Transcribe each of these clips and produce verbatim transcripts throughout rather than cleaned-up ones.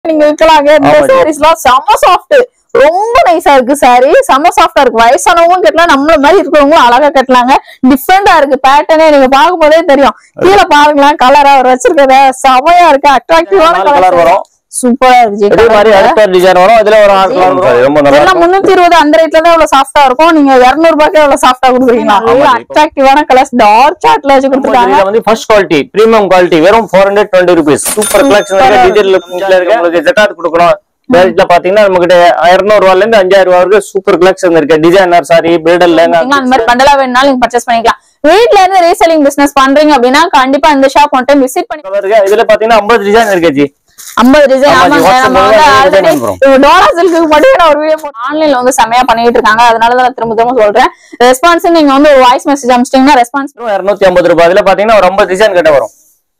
நீங்க விக்கலாங்க. இந்த சாரீஸ்லாம் செம்ம சாஃப்ட், ரொம்ப நைஸா இருக்கு சாரி, செம்ம சாஃப்டா இருக்கு. வயசானவங்களும் கட்டலாம், நம்மள மாதிரி இருக்கிறவங்களும் அழகா கட்டலாங்க. டிஃப்ரெண்டா இருக்கு பேட்டர்னே, நீங்க பாக்கும் போதே தெரியும். கீழே பாருங்களேன், கலரா அவர் வச்சிருக்கத செமையா இருக்கு, அட்ராக்டிவான கலர் வரும், சூப்பரா இருக்கு. இதே மாதிரி அடுத்த டிசைன் வரும், அதுல ஒரு ஆறு கலர் வரும். ரொம்ப நல்லா இருக்கு. முன்னூத்தி இருபது அந்த ரேட்ல தான் இவ்வளவு சாஃப்டா இருக்கும். நீங்க இருநூறு ரூபாய்க்கு எவ்வளவு சாஃப்டா கொடுக்குறீங்களா? அட்ராக்டிவான கலர்ஸ் டார்க் சார்ட்ல வச்சு கொடுத்துருக்காங்க. இது வந்து ஃபர்ஸ்ட் குவாலிட்டி பிரீமியம் குவாலிட்டி, வெறும் நானூற்று இருபது ரூபாய். சூப்பர் கலெக்ஷன் இருக்கு, டிஜிட்டல் லுக்ல இருக்கு. உங்களுக்கு ஜெகாட் கொடுக்கணும் பேஜ்ல பாத்தீங்கன்னா நம்ம கிட்ட இருநூறு ரூபாயில இருந்து அஞ்சாயிரம் ரூபாய் வரைக்கும் சூப்பர் கலெக்ஷன் இருக்கு. டிசைனர் சாரி, பிரைடல் லெஹங்கா அந்த மாதிரி பண்டலா வேணும்னாலும் நீங்க பர்ச்சேஸ் பண்ணிக்கலாம். வீட்ல இருந்து ரீசெல்லிங் பிசினஸ் பண்றீங்க அப்படின்னா கண்டிப்பா இந்த ஷாப் ஒன் டைம் விசிட் பண்ணி பாருங்க. இதுல பாத்தீங்கன்னா ஐம்பது டிசைன் இருக்கு ஜி, ஐம்பது டிசைன். ஆமாங்க, நம்ம வந்து ஆல்ரெடி டோலா சில்க்கு மட்டும் நான் ஒரு வீடியோ போட்டு ஆன்லைன்ல வந்து செமையா பண்ணிட்டு இருக்காங்க. அதனால தான் திரும்ப திரும்ப சொல்றேன். ரெஸ்பான்ஸ் நீங்க வந்து ஒரு வாய்ஸ் மெசேஜ் அனுப்பிச்சிட்டீங்கன்னா ரெஸ்பான்ஸ் இருநூத்தி ஐம்பது ரூபாய். இதுல பாத்தீங்கன்னா ஒரு ஐம்பது டிசைன் கிட்ட வரும்.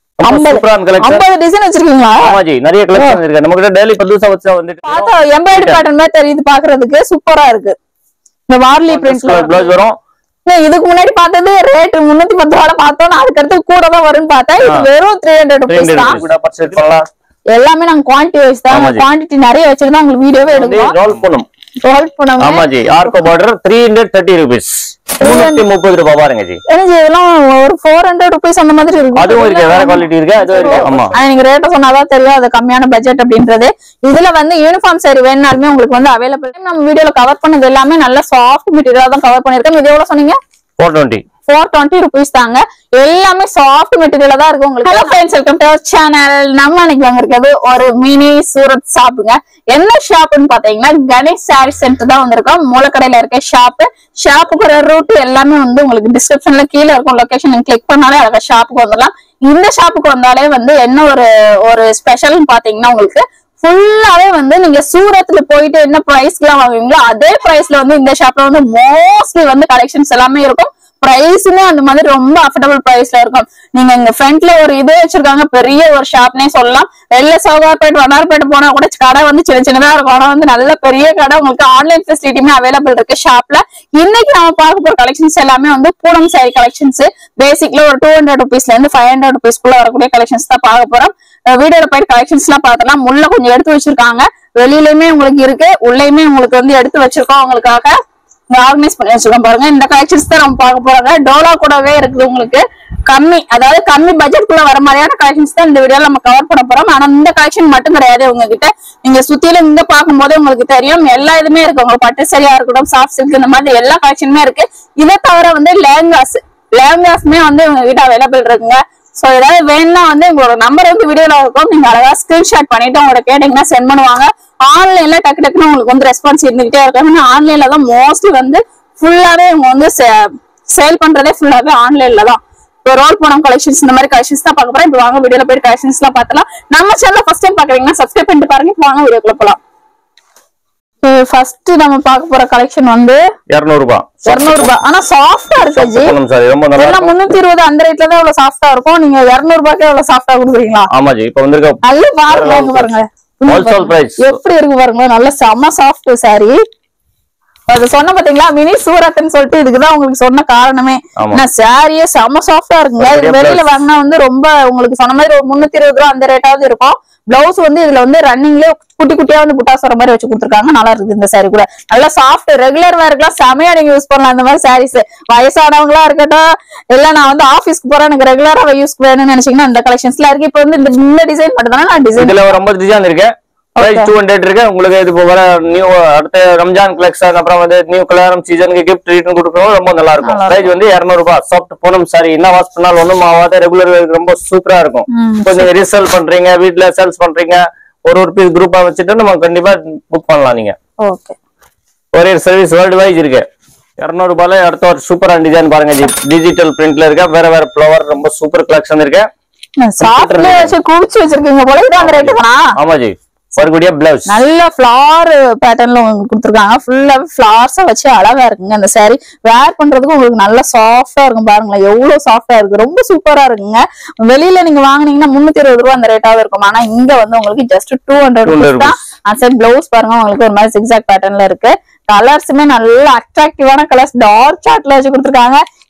ஐம்பது டிசைன் வச்சிருக்கீங்களா? ஆமா ஜி, நிறைய கலெக்ஷன் இருக்கு நம்ம கிட்ட. டெய்லி புதுசா வச்சா வந்துட்டு பார்த்தா எம்ப்ராய்டரி பேட்டர்ன் மாதிரி தெரியுது பாக்குறதுக்கு, சூப்பரா இருக்கு. இந்த வார்லி பிரிண்ட்ல ப்ளவுஸ் வரும். இதுக்கு முன்னாடி பார்த்தது ரேட் முன்னூத்தி பத்து ரூபாய் பார்த்தோம், அதுக்கு அடுத்து கூட தான் வரும்னு பார்த்தா இது வெறும் மூன்று நூறு ரூபாய். எல்லாமே நாங்க குவான்டிட்டி வைஸ் தான், குவான்டிட்டி நிறைய வச்சிருந்தா உங்களுக்கு வீடியோவே எடுக்கிறோம். ரோல் பண்ணும் ரோல் பண்ணும். ஆமா ஜி, ஆர்கோ பார்டர் மூன்று முப்பது ரூபாய், முன்னூத்தி முப்பது ரூபாய் பாருங்க ஜி. எனக்கு இதெல்லாம் ஒரு நானூறு ரூபாய் அந்த மாதிரி இருக்கு. அதுவும் இருக்கு, வேற குவாலிட்டி இருக்கு, அது இருக்கு. ஆமா, நீங்க ரேட் சொன்னாதான் தெரியும் அது கம்மியான பட்ஜெட் அப்படின்றது. இதுல வந்து யூனிஃபார்ம் சாரி வேணாலுமே உங்களுக்கு வந்து அவைலபிள். நம்ம வீடியோல கவர் பண்ணது எல்லாமே நல்ல சாஃப்ட் மெட்டீரியலா தான் கவர் பண்ணிருக்கோம். இது எவ்வளவு சொன்னீங்க? நானூற்று இருபது four twenty rupees தாங்க. எல்லாமே சாஃப்ட் மெட்டீரியலா தான் இருக்கு உங்களுக்கு. Hello friends, welcome to our channel. நம்ம இன்னைக்கு வாங்க இருக்கிறது ஒரு மினி சூரத் ஷாப்புங்க. என்ன ஷாப்னு பாத்தீங்கன்னா கணேஷ் சாரி சென்டர் தான் வந்திருக்கோம். மூலக்கடையில இருக்க ஷாப். ஷாப்புக்கு ரூட் எல்லாமே வந்து உங்களுக்கு டிஸ்கிரிப்ஷன்ல கீழே இருக்கும். லொகேஷன் கிளிக் பண்ணாலே அழகா ஷாப்புக்கு வந்துடலாம். இந்த ஷாப்புக்கு வந்தாலே வந்து என்ன ஒரு ஒரு ஸ்பெஷல்னு பாத்தீங்கன்னா உங்களுக்கு ஃபுல்லாவே வந்து நீங்க சூரத்ல போயிட்டு என்ன பிரைஸ்க்கு எல்லாம் வாங்குவீங்களோ அதே பிரைஸ்ல வந்து இந்த ஷாப்ல வந்து மோஸ்ட்லி வந்து கலெக்ஷன்ஸ் எல்லாமே இருக்கும். பிரைஸுமே அந்த மாதிரி ரொம்ப அஃபோர்டபுள் பிரைஸ்ல இருக்கும். நீங்க இங்க ஃப்ரண்ட்ல ஒரு இது வச்சிருக்காங்க, பெரிய ஒரு ஷாப்னே சொல்லலாம். வெள்ள சௌகார்பேட் வண்ணார்பேட் போனா கூட கடை வந்து சின்ன சின்னதா இருக்கும். ஆனா வந்து நல்ல பெரிய கடை, உங்களுக்கு ஆன்லைன் ஃபெசிலிட்டியுமே அவைலபிள் இருக்கு ஷாப்ல. இன்னைக்கு நம்ம பார்க்க போற கலெக்ஷன்ஸ் எல்லாமே வந்து பூனம் சாரி கலெக்ஷன்ஸ். பேசிக்ல ஒரு டூ ஹண்ட்ரட் ருபீஸ்ல இருந்து ஃபைவ் ஹண்ட்ரட் ருபீஸ்க்குள்ள வரக்கூடிய கலெக்ஷன்ஸ் தான் பார்க்க போறோம். வீடியோல போயிட்டு கலெக்ஷன்ஸ் எல்லாம் பார்த்தலாம். முள்ள கொஞ்சம் எடுத்து வச்சிருக்காங்க, வெளியிலயுமே உங்களுக்கு இருக்கு, உள்ளயுமே உங்களுக்கு வந்து எடுத்து வச்சிருக்கோம். உங்களுக்காக ஆர்கனைஸ் பண்ணி வச்சிருக்கோம் பாருங்க. இந்த கலெக்ஷன்ஸ் தான் நம்ம பார்க்க போறாங்க. டோலா கூடவே இருக்குது உங்களுக்கு கம்மி, அதாவது கம்மி பட்ஜெட் குள்ள வர மாதிரியான கலெக்ஷன்ஸ் தான் இந்த வீடியோல நம்ம கவர் பண்ண போறோம். ஆனா இந்த கலெக்ஷன் மட்டும் கிடையாது, உங்ககிட்ட நீங்க சுத்தியில இங்க பார்க்கும் போது உங்களுக்கு தெரியும் எல்லா இதுமே இருக்கு. உங்களுக்கு பட்டு சரியா இருக்கட்டும், சாஃப்ட் சில்க், இந்த மாதிரி எல்லா கலெக்ஷனுமே இருக்கு. இதை தவிர வந்து லேங்காஸ் லேங்காஸ்மே வந்து உங்க கிட்ட அவைலபிள் இருக்குங்க. சோ ஏதாவது வேணும்னா வந்து உங்களோட நம்பர் வந்து வீடியோல இருக்கும், நீங்க அழகா ஸ்கிரீன்ஷாட் பண்ணிட்டு உங்களோட கேட்டீங்கன்னா சென்ட் பண்ணுவாங்க. ஆன்லைன்ல டக்கு டக்குன்னு உங்களுக்கு வந்து ரெஸ்பான்ஸ் இருந்துகிட்டே இருக்கும். ஆன்லைன்ல தான் மோஸ்ட்லி வந்து ஃபுல்லாவே இவங்க வந்து சேல் பண்றதே ஃபுல்லாவே ஆன்லைன்ல தான். இப்போ ரோல் போனம் கலெக்ஷன்ஸ் இந்த மாதிரி கலெக்ஷன்ஸ் தான் பார்க்க போறோம். இப்போ வாங்க வீடியோல போய் கலெக்ஷன்ஸ் எல்லாம் பார்த்தலாம். நம்ம சேனல் ஃபர்ஸ்ட் டைம் பாக்குறீங்கன்னா சப்ஸ்கிரைப் பண்ணிட்டு பாருங்க. வாங்க வீடியோக்குள்ள போலாம். ஃபர்ஸ்ட் நம்ம பார்க்க போற கலெக்ஷன் வந்து இருநூறு ரூபாய் இருநூறு ரூபாய். ஆனா சாஃப்டா இருக்கு ஜி, எல்லாம் முன்னூத்தி இருபது அந்த ரேட்ல தான் இவ்வளவு சாஃப்டா இருக்கும். நீங்க இருநூறு ரூபாய்க்கு எவ்வளவு சாஃப்டா கொடுக்குறீங்களா? ஆமா ஜி, இப்ப வந்திருக்க நல்ல பாருங்க பாருங்க எப்படி இருக்கு பாருங்க, நல்ல செம சாஃப்ட் சாரி. அது சொன்ன பாத்தீங்களா மினி சூரத்ன்னு சொல்லிட்டு, இதுக்குதான் உங்களுக்கு சொன்ன காரணமே. சாரியே செம சாஃப்டா இருக்குங்க. இது வெளியில வாங்கினா வந்து ரொம்ப உங்களுக்கு சொன்ன மாதிரி ஒரு முன்னூத்தி இருபது ரூபாய் அந்த ரேட்டாவது இருக்கும். பிளவுஸ் வந்து இதுல வந்து ரன்னிங்ல குட்டி குட்டியா வந்து புட்டாஸ் வர மாதிரி வச்சு கொடுத்துருக்காங்க. நல்லா இருக்குது இந்த சாரி கூட, நல்லா சாஃப்ட் ரெகுலர் வேர்க்குலாம் செமையா நீங்க யூஸ் பண்ணலாம். இந்த மாதிரி சாரீஸ் வயசானவங்களா இருக்கட்டும், இல்ல நான் வந்து ஆபீஸ்க்கு போறேன் எனக்கு ரெகுலரா யூஸ் வேணும்னு நினைச்சீங்கன்னா இந்த கலெக்ஷன்ஸ்ல இருக்கு. இப்ப வந்து இந்த டிசைன் மட்டும் தானே நான் டிசைன் இதுல ஒரு ஐம்பது டிசைன் இருக்கு. பிரைஸ் டூ ஹண்ட்ரட் இருக்கு உங்களுக்கு. இது போக நியூ அடுத்த ரம்ஜான் கலெக்ஷன், அப்புறம் வந்து நியூ கல்யாணம் சீசனுக்கு கிஃப்ட் ரிட்டர்ன் கொடுக்கணும், ரொம்ப நல்லா இருக்கும். பிரைஸ் வந்து இருநூறு ரூபாய். சாஃப்ட் பூனம் சாரி, என்ன வாஷ் பண்ணாலும் ஒண்ணும் ஆகாத ரெகுலர் ரொம்ப சூப்பரா இருக்கும். கொஞ்சம் ரீசேல் பண்றீங்க, வீட்டுல சேல்ஸ் பண்றீங்க, ஒரு ஒரு பீஸ் குரூப்பா வச்சுட்டு நம்ம கண்டிப்பா புக் பண்ணலாம். நீங்க ஒரே சர்வீஸ் வேர்ல்டு வைஸ் இருக்கு. இருநூறு ரூபாயில அடுத்த ஒரு சூப்பரான டிசைன் பாருங்க ஜி, டிஜிட்டல் பிரிண்ட்ல இருக்க வேற வேற ஃபிளவர், ரொம்ப சூப்பர் கலெக்ஷன் இருக்கு. ஆமா ஜி, நல்ல ஃபிளவர் பேட்டர்ன்ல கொடுத்துருக்காங்க. ஃபுல்லா ஃபிளவர்ஸா வச்சு அழகா இருக்குங்க. அந்த சாரி வேர் பண்றதுக்கு உங்களுக்கு நல்ல சாஃப்டா இருக்கும். பாருங்களேன் எவ்வளவு சாஃப்டா இருக்கு, ரொம்ப சூப்பரா இருக்குங்க. வெளியில நீங்க வாங்கினீங்கன்னா முன்னூத்தி இருபது ரூபாய் அந்த ரேட்டாவே இருக்கும். ஆனா இங்க வந்து உங்களுக்கு ஜஸ்ட் டூ ஹண்ட்ரட் ருபீஸ் தான். அந்த பிளவுஸ் பாருங்க உங்களுக்கு ஒரு மாதிரி சிக்ஸாக் பேட்டர்ன்ல இருக்கு. கலர்ஸுமே நல்ல அட்ராக்டிவான கலர்ஸ் டார்க் சார்ட்ல வச்சு கொடுத்துருக்காங்க.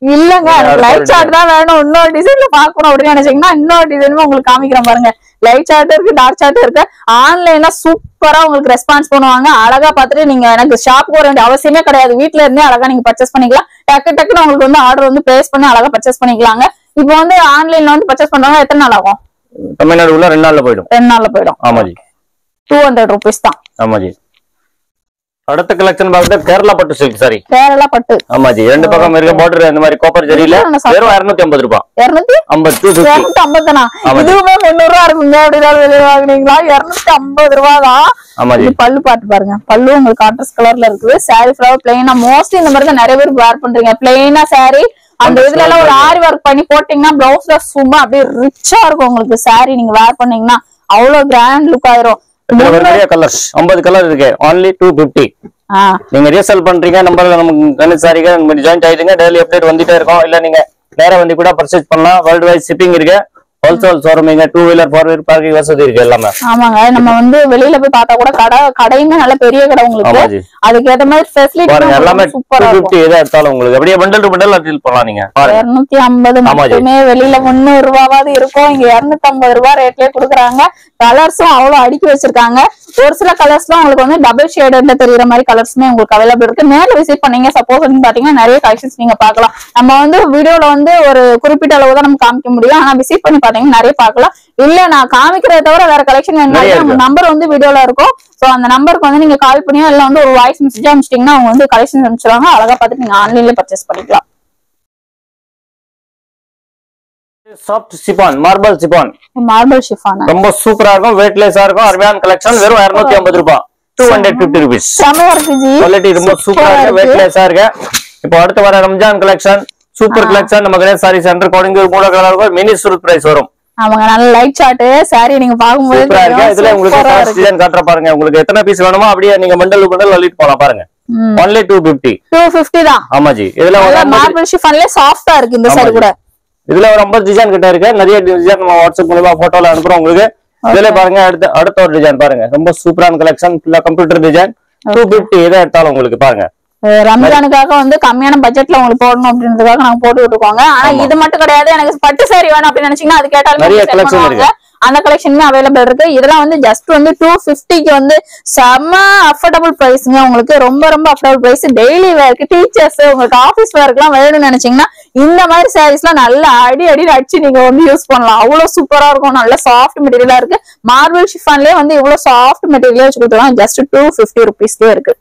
இல்லங்க லைட் சார்ட் தான் வேணும், இன்னொரு டிசைன்ல பாக்கணும் அப்படின்னு நினைச்சீங்கன்னா இன்னொரு டிசைனுமே உங்களுக்கு காமிக்கிறேன் பாருங்க. லைட் சார்ட் இருக்கு, டார்க் சார்ட் இருக்கு. ஆன்லைன்ல சூப்பரா உங்களுக்கு ரெஸ்பான்ஸ் பண்ணுவாங்க. அழகா பார்த்துட்டு நீங்க எனக்கு ஷாப் போக வேண்டிய அவசியமே கிடையாது, வீட்டுல இருந்தே அழகா நீங்க பர்ச்சேஸ் பண்ணிக்கலாம். டக்கு டக்குன்னு உங்களுக்கு வந்து ஆர்டர் வந்து பிளேஸ் பண்ணி அழகா பர்ச்சேஸ் பண்ணிக்கலாங்க. இப்போ வந்து ஆன்லைன்ல வந்து பர்ச்சேஸ் பண்றாங்க, எத்தனை நாள் ஆகும்? தமிழ்நாடுல ரெண்டு நாள்ல போயிடும். ரெண்டு நாள்ல போயிடும். ஆமாஜி. டூ ஹண்ட்ரட் ருபீஸ் தான். ஆமாஜி. அடுத்த கலெக்ஷன் பாக்குறது கேரளா பட்டு சில்க் சாரி. கேரளா பட்டு. ஆமாஜி. ரெண்டு பக்கம் இருக்க பார்டர் இந்த மாதிரி காப்பர் ஜரியில வெறும் இருநூத்தி ஐம்பது ரூபாய். இருநூத்தி ஐம்பது தானா? இதுவுமே முன்னூறு ரூபாய் இருக்குங்க. அப்படிதான் வெளியே வாங்குனீங்களா? இருநூத்தி ஐம்பது ரூபாய் தான். ஆமாஜி. பல்லு பாட்டு பாருங்க. பல்லு உங்களுக்கு கான்ட்ராஸ்ட் கலர்ல இருக்குது. சாரி ஃபிளவர் பிளைனா மோஸ்ட்லி இந்த மாதிரி தான் நிறைய பேர் வேர் பண்றீங்க. பிளைனா சாரி அந்த இதுல எல்லாம் ஒரு ஆரி ஒர்க் பண்ணி போட்டீங்கன்னா பிளவுஸ்ல சும்மா அப்படியே ரிச்சா இருக்கும் உங்களுக்கு. சாரி நீங்க வேர் பண்ணீங்கன்னா அவ்வளவு கிராண்ட் லுக் ஆயிரும். கலர்ஸ் ஐம்பது கலர் இருக்கு. only two fifty. நீங்க ரீசேல் பண்றீங்க நம்பர்ல நமக்கு கணேஷ் சாரிங்க ஜாயின் ஆயிடுங்க. டெய்லி அப்டேட் வந்துட்டே இருக்கும். இல்ல நீங்க நேரா வந்து கூட பர்ச்சேஸ் பண்ணலாம். வேர்ல்ட் வைட் ஷிப்பிங் இருக்கு. ஹோல்சேல் ஷோரூமிங்க two wheeler four wheeler parking வசதி இருக்கு எல்லாமே. ஆமாங்க. நம்ம வந்து வெளியில போய் பார்த்தா கூட கடை கடையுமே நல்ல பெரிய கடை உங்களுக்கு. அதுக்கு ஏத்த மாதிரி ஃபெசிலிட்டி பாருங்க எல்லாமே சூப்பரா இருக்கு. எதா எடுத்தாலும் உங்களுக்கு அப்படியே பண்டல் டு பண்டல் டீல் பண்ணலாம் நீங்க. இருநூத்தி ஐம்பது மட்டுமே வெளியில முன்னூறு ரூபாவது இருக்கும். இங்க இருநூத்தி ஐம்பது ரூபாய் ரேட்லயே கொடுக்குறாங்க. கலர்ஸும் அவ்வளவு அடுக்கி வச்சிருக்காங்க. ஒரு சில கலர்ஸ்லாம் உங்களுக்கு வந்து டபுள் ஷேடுன்னு தெரியுற மாதிரி கலர்ஸுமே உங்களுக்கு அவைலபிள் இருக்கு. நேரில் விசிட் பண்ணீங்க சப்போஸ் வந்து பாத்தீங்கன்னா நிறைய கலெக்ஷன்ஸ் நீங்க பாக்கலாம். நம்ம வந்து வீடியோல வந்து ஒரு குறிப்பிட்ட அளவு தான் நம்ம காமிக்க முடியும். ஆனா விசிட் பண்ணி பாத்தீங்கன்னா நிறைய பாக்கலாம். இல்ல நான் காமிக்கிறத தவிர வேற கலெக்ஷன் வேணும் நம்பர் வந்து வீடியோல இருக்கும். சோ அந்த நம்பருக்கு வந்து நீங்க கால் பண்ணியோ இல்ல வந்து ஒரு வாய்ஸ் மெசேஜ் அனுப்பிச்சிட்டீங்கன்னா அவங்க வந்து கலெக்ஷன் அனுப்பிச்சிருவாங்க. அழகா பார்த்துட்டு நீங்க ஆன்லைன்ல பர்ச்சேஸ் பண்ணிக்கலாம். Soft chiffon marble chiffon marble chiffon ரொம்ப சூப்பரா இருக்கும். வெயிட்லெஸ்ஸா இருக்கும். அருமையான கலெக்ஷன். வெறும் இருநூத்தி ஐம்பது ரூபாய். Two hundred fifty rupees. செமையா இருக்கு ஜி. குவாலிட்டி ரொம்ப சூப்பரா இருக்கு. வெயிட்லெஸ்ஸா இருக்கு. இப்போ அடுத்து வர ரம்ஜான் கலெக்ஷன் சூப்பர் கலெக்ஷன் நம்ம கணேஷ் சாரி சென்டர் கோடிங் மூணு கலர் இருக்கும். மினி சூரத் பிரைஸ் வரும். ஆமாங்க. நல்ல லைட் சார்ட் சாரி நீங்க பாக்கும்போது சூப்பரா இருக்கு. இதுல உங்களுக்கு டிசைன் காட்ற பாருங்க. உங்களுக்கு எத்தனை பீஸ் வேணுமோ அப்படியே நீங்க மண்டல் மண்டல் அள்ளிட்டு போலாம் பாருங்க. only two fifty. two fifty தான். ஆமாஜி. இதுல ஒரு மார்பிள் ஷிஃபான்ல சாஃப்ட்டா இருக்கு இந்த சாரி கூட. இதுல ஒரு ஐம்பது டிசைன் கிட்ட இருக்கு. நிறைய டிசைன் நம்ம வாட்ஸ்அப் மூலமா போட்டோல அனுப்புறோம் உங்களுக்கு. இதுல பாருங்க அடுத்த அடுத்த ஒரு டிசைன் பாருங்க. ரொம்ப சூப்பரான கலெக்ஷன். ஃபுல்லா கம்ப்யூட்டர் டிசைன். two fifty எதை எடுத்தாலும் உங்களுக்கு பாருங்க. ரம்ஜானுக்காக வந்து கம்மியான பட்ஜெட்ல உங்களுக்கு போடணும் அப்படின்றதுக்காக நாங்க போட்டு விட்டுருக்கோங்க. ஆனா இது மட்டும் கிடையாது. எனக்கு பட்டு சாரி வேணும் அப்படின்னு நினைச்சீங்கன்னா அது கேட்டாலும் நிறைய கலெக்ஷன் இருக்கு. அந்த கலெக்ஷனுமே அவைலபிள் இருக்கு. இதெல்லாம் வந்து ஜஸ்ட் வந்து டூ பிப்டிக்கு வந்து செம்ம அஃபோர்டபுள் பிரைஸ்ங்க. உங்களுக்கு ரொம்ப ரொம்ப அஃபோர்டபுள் பிரைஸ். டெய்லி வேர்க்கு டீச்சர்ஸ் உங்களுக்கு ஆபீஸ் வேர்க்கு எல்லாம் வேணும்னு நினைச்சீங்கன்னா இந்த மாதிரி சாரீஸ் எல்லாம் நல்ல அடி அடி அடிச்சு நீங்க வந்து யூஸ் பண்ணலாம். அவ்வளவு சூப்பரா இருக்கும். நல்ல சாஃப்ட் மெட்டீரியலா இருக்கு. மார்பிள் ஷிஃபான்லயே வந்து இவ்வளவு சாஃப்ட் மெட்டீரியல் வச்சு கொடுத்துருவாங்க. ஜஸ்ட் டூ பிப்டி ருபீஸ்லயே இருக்கு.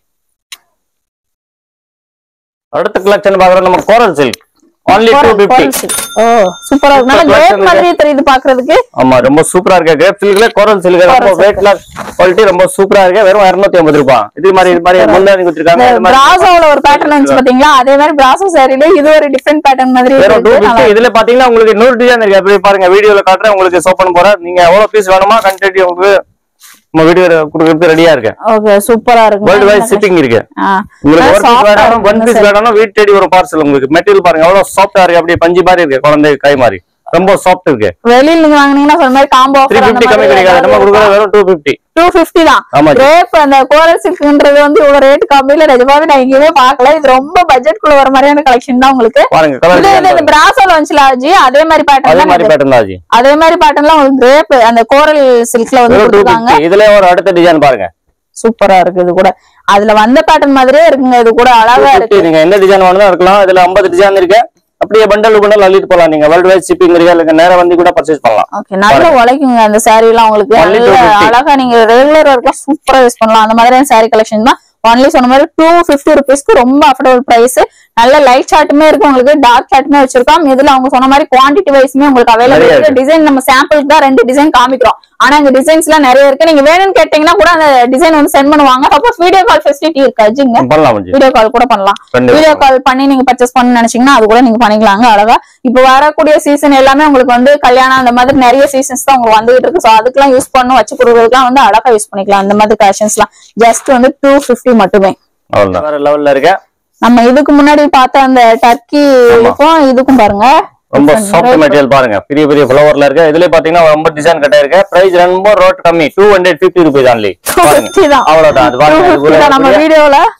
அடுத்த கலெக்ஷன் பாக்குறோம் நம்ம coral silk. only two fifty. ஓ சூப்பரா இருக்கு. நல்ல கிரேப் மாதிரி தெரியுது பாக்குறதுக்கு. ஆமா ரொம்ப சூப்பரா இருக்கு. கிரேப் சில்க்ல கோரல் சில்க் ரொம்ப வெயிட்ல குவாலிட்டி ரொம்ப சூப்பரா இருக்கு. வெறும் இருநூத்தி ஐம்பது ரூபாய். இது மாதிரி இது மாதிரி முன்னாடி கொடுத்திருக்காங்க. இது மாதிரி பிராசோல ஒரு பேட்டர்ன் வந்துச்சு பாத்தீங்களா? அதே மாதிரி பிராசோ சாரில இது ஒரு டிஃபரண்ட் பேட்டர்ன் மாதிரி இருக்கு. இதுல பாத்தீங்கன்னா உங்களுக்கு நூறு டிசைன் இருக்கு. அப்படியே பாருங்க வீடியோல காட்டுறேன் உங்களுக்கு ஷோ பண்ண போறேன். நீங்க எவ்வளவு பீஸ் வேணுமா கண்டென்ட் உங்களுக்கு நம்ம வீடியோ குடுக்கிறது ரெடியா இருக்கு. ஓகே சூப்பரா இருக்கு. வேர்ல்ட் வைட் ஷிப்பிங் இருக்கு. உங்களுக்கு ஒரு பீஸ் வேணும் ஒன் பீஸ் வேணும்னா வீட் தேடி ஒரு பார்சல் உங்களுக்கு. மெட்டீரியல் பாருங்க எவ்வளவு சாஃப்ட்டா இருக்கு. அப்படியே பஞ்சு மாதிரி இருக்கு. குழந்தை கை மாதிரி ரொம்ப சாஃப்ட் இருக்கு. வெளியில நீங்க வாங்குனீங்கன்னா சொன்ன மாதிரி காம்போ ஆஃபர் three fifty கம்மி கிடைக்காது. நம்ம குடுக்குறது வெறும் two fifty. two fifty தான். கிரேப் அந்த கோரல் சில்க்ன்றது வந்து இவ்வளவு ரேட் கம்மியில நிஜமாவே நான் எங்கேயுமே பார்க்கல. இது ரொம்ப பட்ஜெட் குள்ள வர மாதிரியான கலெக்ஷன் தான் உங்களுக்கு. இது இந்த பிராசோல வந்துச்சுல ஆஜி அதே மாதிரி பேட்டர்ன் அதே மாதிரி பேட்டர்ன் ஆஜி அதே மாதிரி பேட்டர்ன்ல உங்களுக்கு கிரேப் அந்த கோரல் சில்க்ல வந்து கொடுத்தாங்க. இதுல ஒரு அடுத்த டிசைன் பாருங்க. சூப்பரா இருக்கு. இது கூட அதுல வந்த பேட்டர்ன் மாதிரியே இருக்குங்க. இது கூட அழகா இருக்கு. நீங்க எந்த டிசைன் வேணும்னா இருக்கலாம். இதுல ஐம்பது டிசைன் இருக்கு. அப்படியே பண்டல் பண்டல் அள்ளிட்டு போலாம். நீங்க வேர்ல்ட் வைட் ஷிப்பிங் இருக்கு. நேரா வந்து கூட பர்ச்சேஸ் பண்ணலாம். ஓகே நல்ல உழைக்குங்க அந்த சாரி எல்லாம் உங்களுக்கு. அழகா நீங்க ரெகுலர் ஒர்க்ல சூப்பரா யூஸ் பண்ணலாம். அந்த மாதிரியான சாரி கலெக்ஷன் தான். ஒன்லி சொன்ன மாதிரி டூ பிப்டி ருபீஸ்க்கு ரொம்ப அஃபோர்டபுள் பிரைஸ். நல்ல லைட் சார்ட்டுமே இருக்கு உங்களுக்கு. டார்க் சார்ட்டுமே வச்சிருக்கோம். இதுல அவங்க சொன்ன மாதிரி குவான்டிட்டி வைஸ்மே உங்களுக்கு அவைலபிள் இருக்கு. டிசைன் நம்ம சாம்பிளுக்கு தான் ரெண்டு டிசைன் காமிக்கிறோம். ஆனா இந்த டிசைன்ஸ் எல்லாம் நிறைய இருக்கு. நீங்க வேணும்னு கேட்டீங்கன்னா கூட அந்த டிசைன் வந்து சென்ட் பண்ணுவாங்க. சப்போஸ் வீடியோ கால் ஃபெசிலிட்டி இருக்காஜிங்க. வீடியோ கால் கூட பண்ணலாம். வீடியோ கால் பண்ணி நீங்க பர்ச்சேஸ் பண்ண நினைச்சீங்கன்னா அது கூட நீங்க பண்ணிக்கலாங்க அழகா. இப்ப வரக்கூடிய சீசன் எல்லாமே உங்களுக்கு வந்து கல்யாணம் அந்த மாதிரி நிறைய சீசன்ஸ் தான் உங்களுக்கு வந்துகிட்டு இருக்கு. சோ அதுக்கெல்லாம் யூஸ் பண்ணணும் வச்சு கொடுக்கறதுக்குலாம் வந்து அழகா யூஸ் பண்ணிக்கலாம். அந்த மாதிரி கலெக்ஷன்ஸ் எல்லாம் ஜஸ்ட் வந்து டூ பிப்டி மட்டுமே. வேற லெவல்ல இருக்கு. நம்ம இதுக்கு முன்னாடி பார்த்த அந்த டர்க்கி இதுக்கும் இதுக்கும் பாருங்க ரொம்ப சாஃப்ட் மெட்டீரியல் பாருங்க. பெரிய பெரிய ஃப்ளவர்ல இருக்கு. இதுல பாத்தீங்கன்னா ரொம்ப டிசைன் கட்ட இருக்கு. பிரைஸ் ரொம்ப ரேட் கம்மி. two hundred fifty rupees only. பாருங்க அவ்வளவுதான். அது பாருங்க நம்ம வீடியோல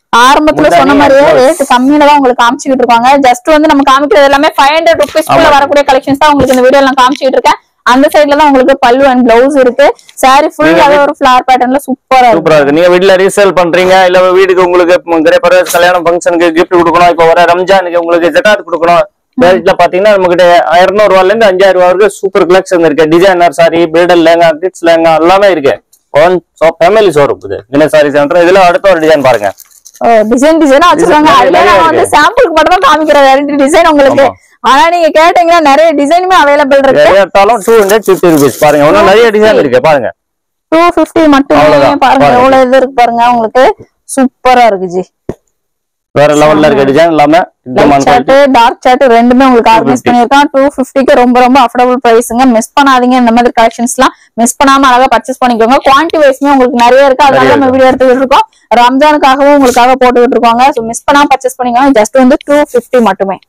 ஆரம்பத்துல சொன்ன மாதிரியே ரேட் கம்மியில தான் உங்களுக்கு காமிச்சுக்கிட்டு இருக்காங்க. ஜஸ்ட் வந்து நம்ம காமிக்கிறது எல்லாமே ஃபைவ் ஹண்ட்ரட் ருபீஸ் குள்ள வரக்கூடிய கலெக்ஷன்ஸ் தான் உங்களுக்கு இந்த வீடியோ நான் காமிச்சிட்டு இருக்கேன். அந்த சைடுல தான் உங்களுக்கு பல்லு அண்ட் பிளவுஸ் இருக்கு. சாரி ஃபுல்லாவே ஒரு ஃபிளவர் பேட்டர்ன்ல சூப்பரா சூப்பரா இருக்கு. நீங்க வீட்ல ரீசேல் பண்றீங்க, இல்ல வீட்டுக்கு உங்களுக்கு கிரேப்பரஸ் கல்யாணம் ஃபங்க்ஷனுக்கு கிஃப்ட் கொடுக்கணும், இப்ப வர ரம்ஜானுக்கு உங்களுக்கு ஜகாத் கொடுக்கணும், வீட்டுல பாத்தீங்கன்னா நம்ம கிட்ட இருநூறு ரூபாயில இருந்து அஞ்சாயிரம் ரூபாய் வரைக்கும் சூப்பர் கலெக்ஷன் இருக்கு. Designer sari, bridal lehenga, kids lehenga எல்லாமே இருக்கு. ஒன் ஃபேமிலி ஷோரூம் இது தினேஷ் சாரி சென்டர். இதுல அடுத்த ஒரு டிசைன் பாருங்க, டிசைன் டிசைனா வச்சிருக்காங்க. அதுல நான் வந்து சாம்பிளுக்கு மட்டும் தான் காமிக்கிறேன் ரெண்டு டிசைன் உங்களுக்கு. ஆனா நீங்க கேட்டீங்கன்னா நிறைய டிசைனுமே அவைலபிள் இருக்கு. கேட்டாலும் டூ ஹண்ட்ரட் பிப்டி ருபீஸ் பாருங்க. இன்னும் நிறைய டிசைன் இருக்கு பாருங்க. டூ பிப்டி மட்டும் பாருங்க எவ்வளவு இது இருக்கு பாருங்க. உங்களுக்கு சூப்பரா இருக்கு ஜி. வேற லெவல்ல இருக்க டிசைன் எல்லாமே சார்ட் டார்க் சார்ட் ரெண்டுமே உங்களுக்கு ஆர்கனைஸ் பண்ணிருக்கான். டூ பிப்டிக்கு ரொம்ப ரொம்ப அஃபோர்டபுள் பிரைஸ்ங்க. மிஸ் பண்ணாதீங்க. இந்த மாதிரி கலெக்ஷன்ஸ் எல்லாம் மிஸ் பண்ணாம அழகா பர்ச்சேஸ் பண்ணிக்கோங்க. குவான்டிட்டி வைஸ்மே உங்களுக்கு நிறைய இருக்கு. அதனால நம்ம வீடியோ எடுத்துக்கிட்டு இருக்கோம். ரம்ஜானுக்காகவும் உங்களுக்காக போட்டுக்கிட்டு இருக்காங்க. சோ மிஸ் பண்ணாம பர்ச்சேஸ் பண்ணிக்கோங்க. ஜஸ்ட் வந்து டூ பிப்டி மட்டுமே.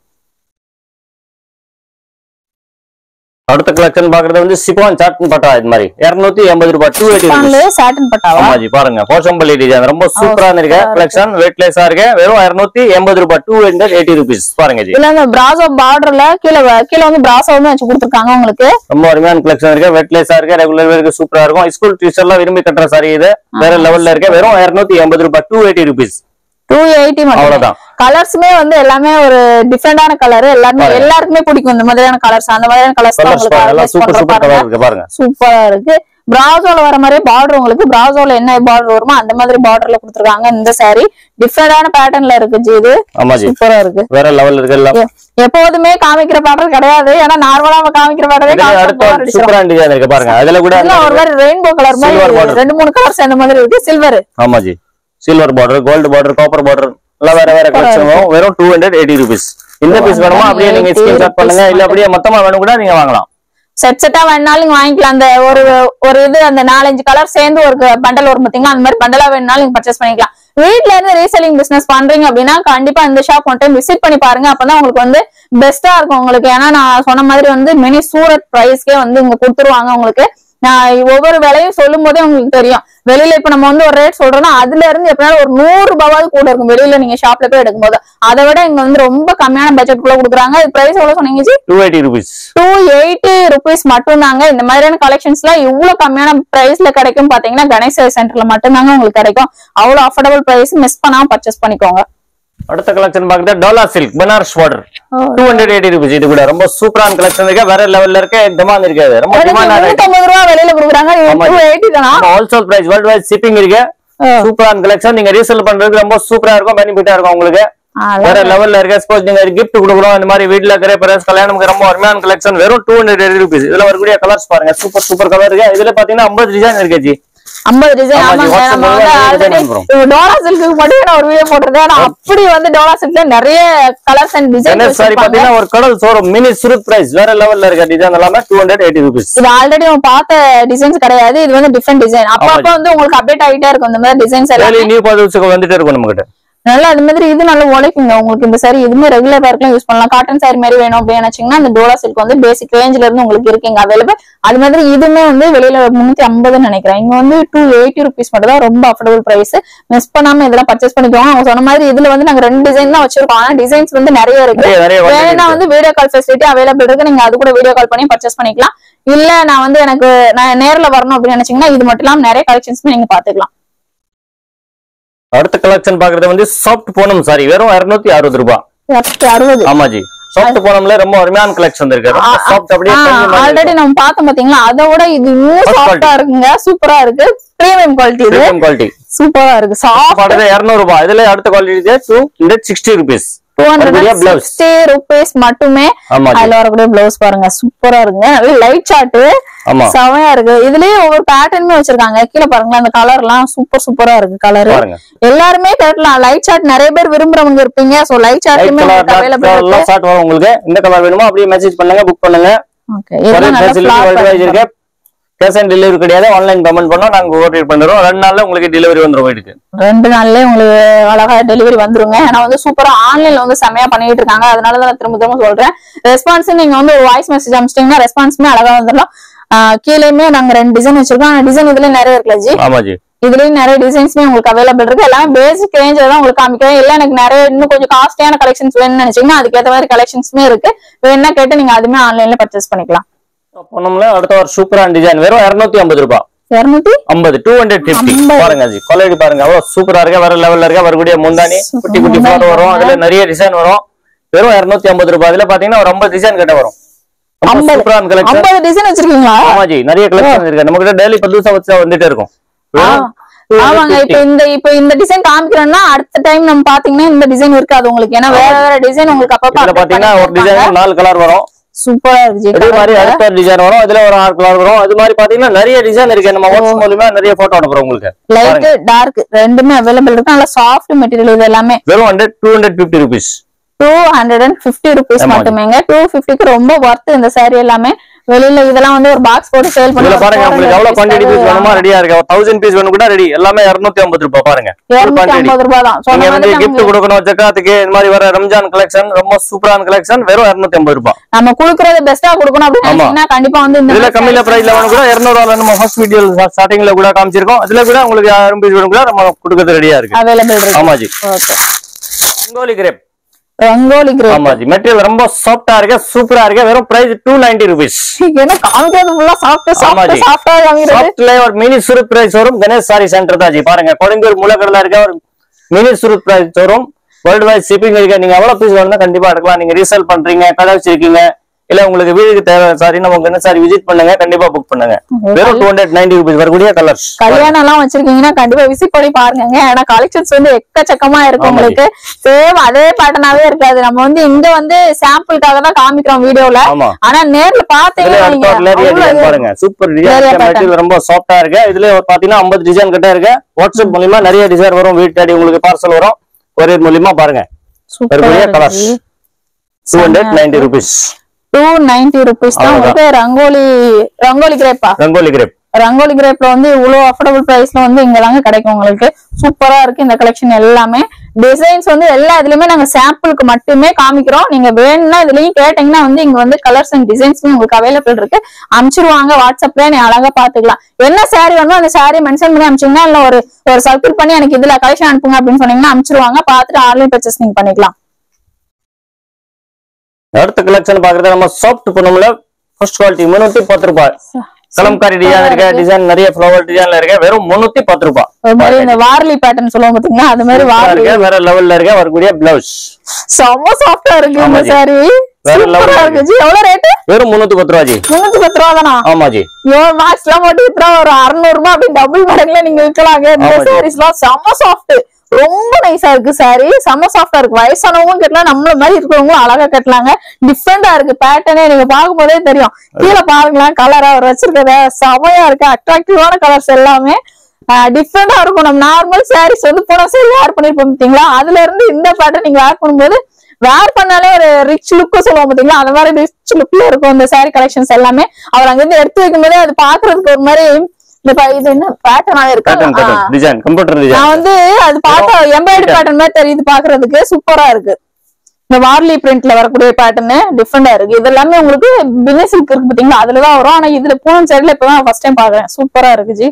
அடுத்த கலெக்ஷன் பாக்குறது வந்து சிபான் சாட்டன் பட்டா. இது மாதிரி இருநூத்தி எண்பது ரூபாய் டூ எயிட்டி சாட்டன் பட்டாவா? ஆமாஜி பாருங்க போஷம்பள்ளி டிசைன் ரொம்ப சூப்பரான இருக்கு கலெக்ஷன். வெயிட்லெஸ்ஸா இருக்கு. வெறும் இருநூத்தி எண்பது ரூபாய் டூ ஹண்ட்ரட் எயிட்டி ருபீஸ் பாருங்க ஜி. இதுல இந்த பிராசோ பார்டர்ல கீழே கீழே வந்து பிராசோவுமே வச்சு கொடுத்துருக்காங்க உங்களுக்கு. ரொம்ப அருமையான கலெக்ஷன் இருக்கு. வெயிட்லெஸ்ஸா இருக்கு. ரெகுலர் வேருக்கு சூப்பரா இருக்கும். ஸ்கூல் டீச்சர் எல்லாம் விரும்பி கட்டுற சாரி இது. வேற லெவல்ல இருக்கு. வெறும் இருநூத்தி எண்பது ரூபாய் two eighty rupees two eighty மட்டும். கலர்ஸ்மே வந்து எல்லாமே ஒரு டிஃபரெண்டான கலர். எல்லாருமே எல்லாருக்குமே பிடிக்கும் இந்த மாதிரியான கலர்ஸ். அந்த மாதிரியான கலர்ஸ் சூப்பரா இருக்கு. பிராசோல வர மாதிரியே பார்டர் உங்களுக்கு பிராசோல என்ன பார்டர் வருமோ அந்த மாதிரி பார்டர்ல கொடுத்துருக்காங்க. இந்த சாரி டிஃபரெண்டான பேட்டர்ன்ல இருக்கு ஜி. இது சூப்பரா இருக்கு. வேற லெவல் இருக்கு. எப்போதுமே காமிக்கிற பேட்டர் கிடையாது. ஏன்னா நார்மலா நம்ம காமிக்கிற பேட்டரே சூப்பரா டிசைன் இருக்கு பாருங்க. அதுல கூட ஒரு மாதிரி ரெயின்போ கலர் மாதிரி ரெண்டு மூணு கலர்ஸ் அந்த மாதிரி இருக்கு. சில்வர் ஆமாஜி silver border, gold border, copper border எல்லாம் வேற வேற கலெக்ஷன் வரும். வெறும் டூ ஹண்ட்ரட் எயிட்டி ருபீஸ். இந்த பீஸ் வேணுமா அப்படியே நீங்க ஸ்கிரீன்ஷாட் பண்ணுங்க, இல்ல அப்படியே மொத்தமா வேணும் கூட நீங்க வாங்கலாம். செட் செட்டா வேணாலும் நீங்க வாங்கிக்கலாம். அந்த ஒரு ஒரு இது அந்த நாலஞ்சு கலர் சேர்ந்து ஒரு பண்டல் வரும் பாத்தீங்களா, அந்த மாதிரி பண்டலா வேணும்னாலும் நீங்க பர்ச்சேஸ் பண்ணிக்கலாம். வீட்ல இருந்து ரீசெல்லிங் பிசினஸ் பண்றீங்க அப்படின்னா கண்டிப்பா இந்த ஷாப் ஒன் டைம் விசிட் பண்ணி பாருங்க. அப்பதான் உங்களுக்கு வந்து பெஸ்டா இருக்கும் உங்களுக்கு. ஏன்னா நான் சொன்ன மாதிரி வந்து மினி சூரத் பிரைஸ்க்கே வந்து இங்க கொடுத்துருவாங்க உங்களுக்கு. நான் ஒவ்வொரு விலையும் சொல்லும் போதே உங்களுக்கு தெரியும். வெளியில இப்ப நம்ம வந்து ஒரு ரேட் சொல்றோம்னா அதுல இருந்து எப்படினாலும் ஒரு நூறு ரூபாவது கூட இருக்கும் வெளியில நீங்க ஷாப்ல போய் எடுக்கும் போது. அதை விட இங்க வந்து ரொம்ப கம்மியான பட்ஜெட் குள்ள கொடுக்குறாங்க. பிரைஸ் எவ்வளவு சொன்னீங்க ji? Two eighty rupees two eighty rupees மட்டும் தாங்க. இந்த மாதிரியான கலெக்ஷன்ஸ் எல்லாம் இவ்வளவு கம்மியான பிரைஸ்ல கிடைக்கும் பாத்தீங்கன்னா கணேஷ் சென்டர்ல மட்டும் தாங்க உங்களுக்கு கிடைக்கும். அவ்வளவு அஃபோர்டபுள் பிரைஸ். மிஸ் பண்ணாம பர்ச்சேஸ் பண்ணிக்கோங்க. அடுத்த கலெக்ஷன் பாக்குறது Dola silk Banaras border two hundred eighty rupees. இது கூட ரொம்ப சூப்பரான கலெக்ஷன் இருக்கு. வேற லெவல்ல இருக்கு. டிமாண்ட் இருக்காது. ரொம்ப டிமாண்ட் நூத்தம்பது ரூபாய் வெளியில கொடுக்குறாங்க. டூ எயிட்டி தானா? Wholesale price. World wide shipping இருக்கு. சூப்பரான கலெக்ஷன். நீங்க ரீசேல் பண்றதுக்கு ரொம்ப சூப்பரா இருக்கும். பெனிஃபிட்டா இருக்கும் உங்களுக்கு. வேற லெவல்ல இருக்கு. சப்போஸ் நீங்க கிஃப்ட் கொடுக்கணும் இந்த மாதிரி வீட்ல கிரேப்பரஸ் கல்யாணம்க்கு ரொம்ப அருமையான கலெக்ஷன். வெறும் டூ ஹண்ட்ரட் எயிட்டி ருபீஸ். இதுல வரக்கூடிய கலர்ஸ் பாருங்க. சூப்பர் சூப்பர் கலர் இருக்கு. இதுல பாத்தீங்கன்னா ஐம்பது டிசைன் இருக்கு ஜி. ஐம்பது டிசைன். டோலா சில்க்கு மட்டும் நான் ஒரு வீடியோ போட்டிருந்தேன். அப்படி வந்து டோலா சில்க்ல நிறைய கலர்ஸ் அண்ட் டிசைன் சாரி பாத்தீங்கன்னா ஒரு கடல் சோறும் மினி சுருத் பிரைஸ். வேற லெவல்ல இருக்க டிசைன் எல்லாமே டூ ஹண்ட்ரட் எயிட்டி ருபீஸ். இது ஆல்ரெடி நம்ம பார்த்த டிசைன்ஸ் கிடையாது. இது வந்து டிஃபரெண்ட் டிசைன். அப்ப அப்ப வந்து உங்களுக்கு அப்டேட் ஆகிட்டே இருக்கும் இந்த மாதிரி டிசைன்ஸ் எல்லாம். நியூ ப்ராடக்ட்ஸ் வந்துட்டே இருக்கும் நம்ம கிட்ட. நல்லா அது மாதிரி இது நல்லா உழைக்குங்க உங்களுக்கு. இந்த சாரி இதுவுமே ரெகுலர் வேர்க்குலாம் யூஸ் பண்ணலாம். காட்டன் சாரி மாதிரி வேணும் அப்படின்னு நினைச்சீங்கன்னா அந்த டோலா சில்க் வந்து பேசிக் ரேஞ்ச்ல இருந்து உங்களுக்கு இருக்குங்க அவைலபிள். அது மாதிரி இதுவுமே வந்து வெளியில முன்னூத்தி ஐம்பதுன்னு நினைக்கிறேன். இங்க வந்து டூ எயிட்டி ருபீஸ் மட்டும் தான். ரொம்ப அஃபோர்டபுள் பிரைஸ். மிஸ் பண்ணாம இதெல்லாம் பர்ச்சேஸ் பண்ணிக்கோங்க. அவங்க சொன்ன மாதிரி இதுல வந்து நாங்க ரெண்டு டிசைன் தான் வச்சிருக்கோம். ஆனா டிசைன்ஸ் வந்து நிறைய இருக்கு. வேணா வந்து வீடியோ கால் ஃபெசிலிட்டி அவைலபிள் இருக்கு. நீங்க அது கூட வீடியோ கால் பண்ணி பர்ச்சேஸ் பண்ணிக்கலாம். இல்ல நான் வந்து எனக்கு நான் நேர்ல வரணும் அப்படின்னு நினைச்சீங்கன்னா இது மட்டும் இல்லாம நிறைய கலெக்ஷன்ஸ்மே நீங்க பாத்துக்கலாம். அடுத்த கலெக்ஷன் பாக்குறது வந்து சாஃப்ட் பூனம் சாரி. வெறும் இருநூத்தி அறுபது ரூபாய். ஆமாஜி சாஃப்ட் பூனம்ல ரொம்ப அருமையான கலெக்ஷன் இருக்கு. சாஃப்ட் அப்படியே ஆல்ரெடி நம்ம பார்த்தோம் பாத்தீங்களா, அதோட இது இன்னும் சாஃப்ட்டா இருக்குங்க. சூப்பரா இருக்கு. Premium quality. இது பிரீமியம் குவாலிட்டி சூப்பரா இருக்கு. சாஃப்ட் இருநூறு ரூபாய். இதுல அடுத்த quality two hundred sixty rupees. Two hundred sixty rupees மட்டுமே. அதுல வரக்கூடிய பிளவுஸ் பாருங்க சூப்பரா இருக்குங்க. லைட் சார்ட் செமையா இருக்கு. இதுலயே ஒவ்வொரு பேட்டர்னுமே வச்சிருக்காங்க. கீழே பாருங்களேன் அந்த கலர் எல்லாம் சூப்பர் சூப்பரா இருக்கு. கலர் எல்லாருமே கேட்கலாம். லைட் சார்ட் நிறைய பேர் விரும்புறவங்க இருப்பீங்க. சோ லைட் சார்ட்டுமே அவைலபிள் இருக்கு. உங்களுக்கு இந்த கலர் வேணுமோ அப்படியே மெசேஜ் பண்ணுங்க, புக் பண்ணுங்க. ஓகே இதெல்லாம் நல்லா கேஷ் ஆன் டெலிவரி கிடையாது. ஆன்லைன் பேமெண்ட் பண்ணோம் நாங்க ஓவர் பண்ணிடுறோம். ரெண்டு நாள்ல உங்களுக்கு டெலிவரி வந்துரும். வீட்டுக்கு ரெண்டு நாள்லயே உங்களுக்கு அழகா டெலிவரி வந்துருங்க. ஏன்னா வந்து சூப்பரா ஆன்லைன்ல வந்து செமையா பண்ணிட்டு இருக்காங்க. அதனாலதான் திரும்ப திரும்ப சொல்றேன். ரெஸ்பான்ஸ் நீங்க வந்து ஒரு வாய்ஸ் மெசேஜ் அனுப்பிச்சிட்டீங்கன்னா ரெஸ்பான்ஸ்மே அழகா வந்துடலாம். கீழேயுமே நாங்க ரெண்டு டிசைன் வச்சிருக்கோம். டிசைன் இதுல நிறைய இருக்குல்ல ஜி? ஆமா ஜி. இதுலயும் நிறைய டிசைன்ஸ்மே உங்களுக்கு அவைலபிள் இருக்கு. எல்லாமே பேசிக் ரேஞ்சில தான் உங்களுக்கு காமிக்கிறேன். இல்ல எனக்கு நிறைய இன்னும் கொஞ்சம் காஸ்ட்லியான கலெக்ஷன்ஸ் வேணும்னு நினைச்சீங்கன்னா அதுக்கேற்ற மாதிரி கலெக்ஷன்ஸ்மே இருக்கு. வேணா கேட்டு நீங்க அதுமே ஆன்லைன்ல பர்ச்சேஸ் பண்ணிக்கலாம். பொண்ணுல அடுத்த ஒரு சூப்பரான டிசைன் வெறும் இருநூத்தி ஐம்பது ரூபாய். இருநூத்தி ஐம்பது டூ ஹண்ட்ரட் பிப்டி பாருங்க ஜி. குவாலிட்டி பாருங்க அவ்வளவு சூப்பரா இருக்கு. வேற லெவல்ல இருக்க. வரக்கூடிய முந்தானி குட்டி குட்டி போட்டோ வரும். அதுல நிறைய டிசைன் வரும். வெறும் இருநூத்தி ஐம்பது ரூபாய். அதுல பாத்தீங்கன்னா ஒரு ஐம்பது டிசைன் கிட்ட வரும். சூப்பரான கலெக்ஷன். ஐம்பது டிசைன் வச்சிருக்கீங்களா? ஆமா ஜி, நிறைய கலெக்ஷன் இருக்கு. நம்ம கிட்ட டெய்லி புதுசா வச்சா வந்துட்டே இருக்கும். ஆமாங்க. இப்ப இந்த இப்ப இந்த டிசைன் காமிக்கிறோம்னா அடுத்த டைம் நம்ம பாத்தீங்கன்னா இந்த டிசைன் இருக்காது உங்களுக்கு. ஏன்னா வேற வேற டிசைன் உங்களுக்கு அப்பப்ப பாத்தீங்கன்னா ஒரு டிசைன் நாலு கலர் வரும். சூப்பரா இருக்கு. இதே மாதிரி அடுத்த டிசைன் வரும். அதுல ஒரு ஆறு கலர் வரும். அது மாதிரி பாத்தீங்கன்னா நிறைய டிசைன் இருக்கு. நம்ம வாட்ஸ்அப் மூலமா நிறைய போட்டோ அனுப்புறோம் உங்களுக்கு. லைட் டார்க் ரெண்டுமே அவைலபிள் இருக்கு. நல்ல சாஃப்ட் மெட்டீரியல். இது எல்லாமே வெறும் two hundred fifty rupees. Two hundred and fifty rupees மட்டுமேங்க. டூ பிப்டிக்கு ரொம்ப ஒர்த் இந்த சாரி எல்லாமே. வெளியில இதெல்லாம் வந்து ஒரு பாக்ஸ் போட்டு சேல் பண்ணி பாருங்க. உங்களுக்கு எவ்வளவு குவாண்டிட்டி பீஸ் வேணுமா ரெடியா இருக்கு. ஆயிரம் பீஸ் வேணும் கூட ரெடி. எல்லாமே இருநூத்தி ஐம்பது ரூபாய் பாருங்க. இருநூத்தி ஐம்பது ரூபாய் தான். நீங்க வந்து gift கொடுக்கணும் ஜகாத்துக்கு இந்த மாதிரி வர ரம்ஜான் கலெக்ஷன் ரொம்ப சூப்பரான கலெக்ஷன் வெறும் இருநூத்தி ஐம்பது ரூபாய். நம்ம குடுக்குறது பெஸ்டா கொடுக்கணும் அப்படினா கண்டிப்பா வந்து இதுல கம்மியில பிரைஸ்ல வேணும் கூட இருநூறு ரூபாய் நம்ம ஃபர்ஸ்ட் வீடியோ ஸ்டார்டிங்ல கூட காமிச்சிருக்கோம். அதுல கூட உங்களுக்கு ஆயிரம் பீஸ் வேணும் கூட நம்ம கொடுக்கிறது ரெடியா இருக்கு. அவேலபிள் இருக்கு. ஆமா ji. Okay. Rangoli crepe. Rangoli crepe. ஆமா ஜி. மெட்டீரியல் ரொம்ப சாஃப்ட்டா இருக்கு. சூப்பரா இருக்கு. வெறும் பிரைஸ் டூ நைன்டி ருபீஸ். என்ன காமிக்கிறது ஃபுல்லா சாஃப்ட் சாஃப்ட் சாஃப்ட்டா காமிக்கிறது. சாஃப்ட்ல ஒரு மினி சுருட் பிரைஸ் வரும். கணேஷ் சாரி சென்டர் தான் ஜி. பாருங்க கொடிங்கூர் மூலக்கடல இருக்க ஒரு மினி சுருட் பிரைஸ் வரும். வேர்ல்ட் வைட் ஷிப்பிங் இருக்கு. நீங்க எவ்வளவு பீஸ் வேணும்னா கண்டிப்பா எடுக்கலாம். நீங்க ரீசேல் பண்றீங்க, கடை வச்சிருக்கீங்க, இல்ல உங்களுக்கு வீட்டுக்கு தேவை சாரி நம்ம என்ன சாரி விசிட் பண்ணுங்க, கண்டிப்பா புக் பண்ணுங்க. வெறும் டூ ஹண்ட்ரட் நைன்டி ருபீஸ் வரக்கூடிய கலர்ஸ். கல்யாணம் எல்லாம் வச்சிருக்கீங்கன்னா கண்டிப்பா விசிட் பண்ணி பாருங்க. ஏன்னா கலெக்ஷன்ஸ் வந்து எக்கச்சக்கமா இருக்கு உங்களுக்கு. சேம் அதே பேட்டர்னாவே இருக்காது. நம்ம வந்து இங்க வந்து சாம்பிளுக்காக தான் காமிக்கிறோம் வீடியோல. ஆனா நேர்ல பாத்தீங்கன்னா பாருங்க சூப்பர் டிசைன். ரொம்ப சாஃப்டா இருக்கு. இதுல பாத்தீங்கன்னா ஐம்பது டிசைன் கிட்ட இருக்கு. வாட்ஸ்அப் மூலமா நிறைய டிசைன் வரும். வீட்டு தேடி உங்களுக்கு பார்சல் வரும். ஒரே மூலமா பாருங்க வரக்கூடிய colours. Two hundred ninety rupees. Two ninety rupees தான் உங்களுக்கு ரங்கோலி ரங்கோலி கிரேப்பா. ரங்கோலி கிரேப். ரங்கோலி கிரேப்ல வந்து இவ்வளவு அஃபோர்டபுள் பிரைஸ்ல வந்து இங்க தாங்க கிடைக்கும் உங்களுக்கு. சூப்பரா இருக்கு இந்த கலெக்ஷன் எல்லாமே. டிசைன்ஸ் வந்து எல்லா இதுலயுமே நாங்க சாம்பிளுக்கு மட்டுமே காமிக்கிறோம். நீங்க வேணும்னா இதுலயும் கேட்டீங்கன்னா வந்து இங்க வந்து கலர்ஸ் அண்ட் டிசைன்ஸ் உங்களுக்கு அவைலபிள் இருக்கு. அனுப்பிச்சிருவாங்க வாட்ஸ்அப்ல. நீ அழகா பாத்துக்கலாம். என்ன சாரி வேணுமோ அந்த சாரி மென்ஷன் பண்ணி அனுப்பிச்சீங்கன்னா இல்ல ஒரு ஒரு சர்க்கிள் பண்ணி எனக்கு இதுல கலெக்ஷன் அனுப்புங்க அப்படின்னு சொன்னீங்கன்னா அனுப்பிச்சிருவாங்க. பாத்துட்டு ஆன்லைன் பர்ச்சேஸ் நீங்க பண்ணிக்கலாம். அடுத்த கலெக்ஷன் பாக்குறது நம்ம சாஃப்ட் பொண்ணுல ஃபர்ஸ்ட் குவாலிட்டி முன்னூத்தி பத்து ரூபாய். கலம்காரி டிசைன் இருக்க. டிசைன் நிறைய ஃப்ளவர் டிசைன்ல இருக்க. வெறும் முன்னூத்தி பத்து ரூபாய். இந்த வார்லி பேட்டர்ன் சொல்லுவோம் பாத்தீங்களா அது மாதிரி வார்லி வேற லெவல்ல இருக்க. வரக்கூடிய பிளவுஸ் செம்ம சாஃப்ட்டா இருக்கு இந்த சாரி. வேற லெவல்ல இருக்கு ஜி. எவ்வளவு ரேட்? வெறும் முன்னூத்தி பத்து ரூபாய் ஜி. முன்னூத்தி பத்து ரூபாய் தானா? ஆமா ஜி. யோ மாக்ஸ்லாம் போட்டு வித்ரா ஒரு அறுநூறு ரூபாய் அப்படி டபுள் மடங்குல நீங்க விக்கலாங்க. இந்த சாரீஸ்லாம் செம்ம சாஃப்ட். ரொம்ப நைஸா இருக்கு சாரி. செம்ம சாஃப்டா இருக்கு. வயசானவங்களும் கட்டலாம், நம்மள மாதிரி இருக்கிறவங்களும் அழகா கட்டலாங்க. டிஃப்ரெண்டா இருக்கு பேட்டர்னே. நீங்க பார்க்கும் போதே தெரியும். கீழே பாருங்களேன் கலரா அவர் வச்சிருக்கத செமையா இருக்கு. அட்ராக்டிவான கலர்ஸ் எல்லாமே டிஃப்ரெண்டா இருக்கும். நம்ம நார்மல் சாரீஸ் வந்து போன சாரி வேர் பண்ணிருப்போம் பாத்தீங்களா, அதுல இருந்து இந்த பேட்டர்ன் நீங்க வேர் பண்ணும்போது வேர் பண்ணாலே ஒரு ரிச் லுக் சொல்லுவோம் பாத்தீங்களா, அந்த மாதிரி ரிச் லுக்ல இருக்கும் இந்த சாரி கலெக்ஷன்ஸ் எல்லாமே. அவர் அங்க இருந்து எடுத்து வைக்கும் போதே அது பாக்குறதுக்கு ஒரு மாதிரி இது என்ன பேட்டர்னாவே இருக்கு. நான் வந்து அது பார்த்தா எம்ப்ராய்டரி பேட்டர்ன் மாதிரி தெரியுது பாக்குறதுக்கு. சூப்பரா இருக்கு. இந்த வார்லி பிரிண்ட்ல வரக்கூடிய பேட்டர்ன் டிஃப்ரெண்டா இருக்கு. இது எல்லாமே உங்களுக்கு பின்னி சில்க் இருக்கு பாத்தீங்களா, அதுலதான் வரும். ஆனா இதுல பூனம் சைடுல இப்பதான் ஃபர்ஸ்ட் டைம் பாக்குறேன். சூப்பரா இருக்கு ஜி.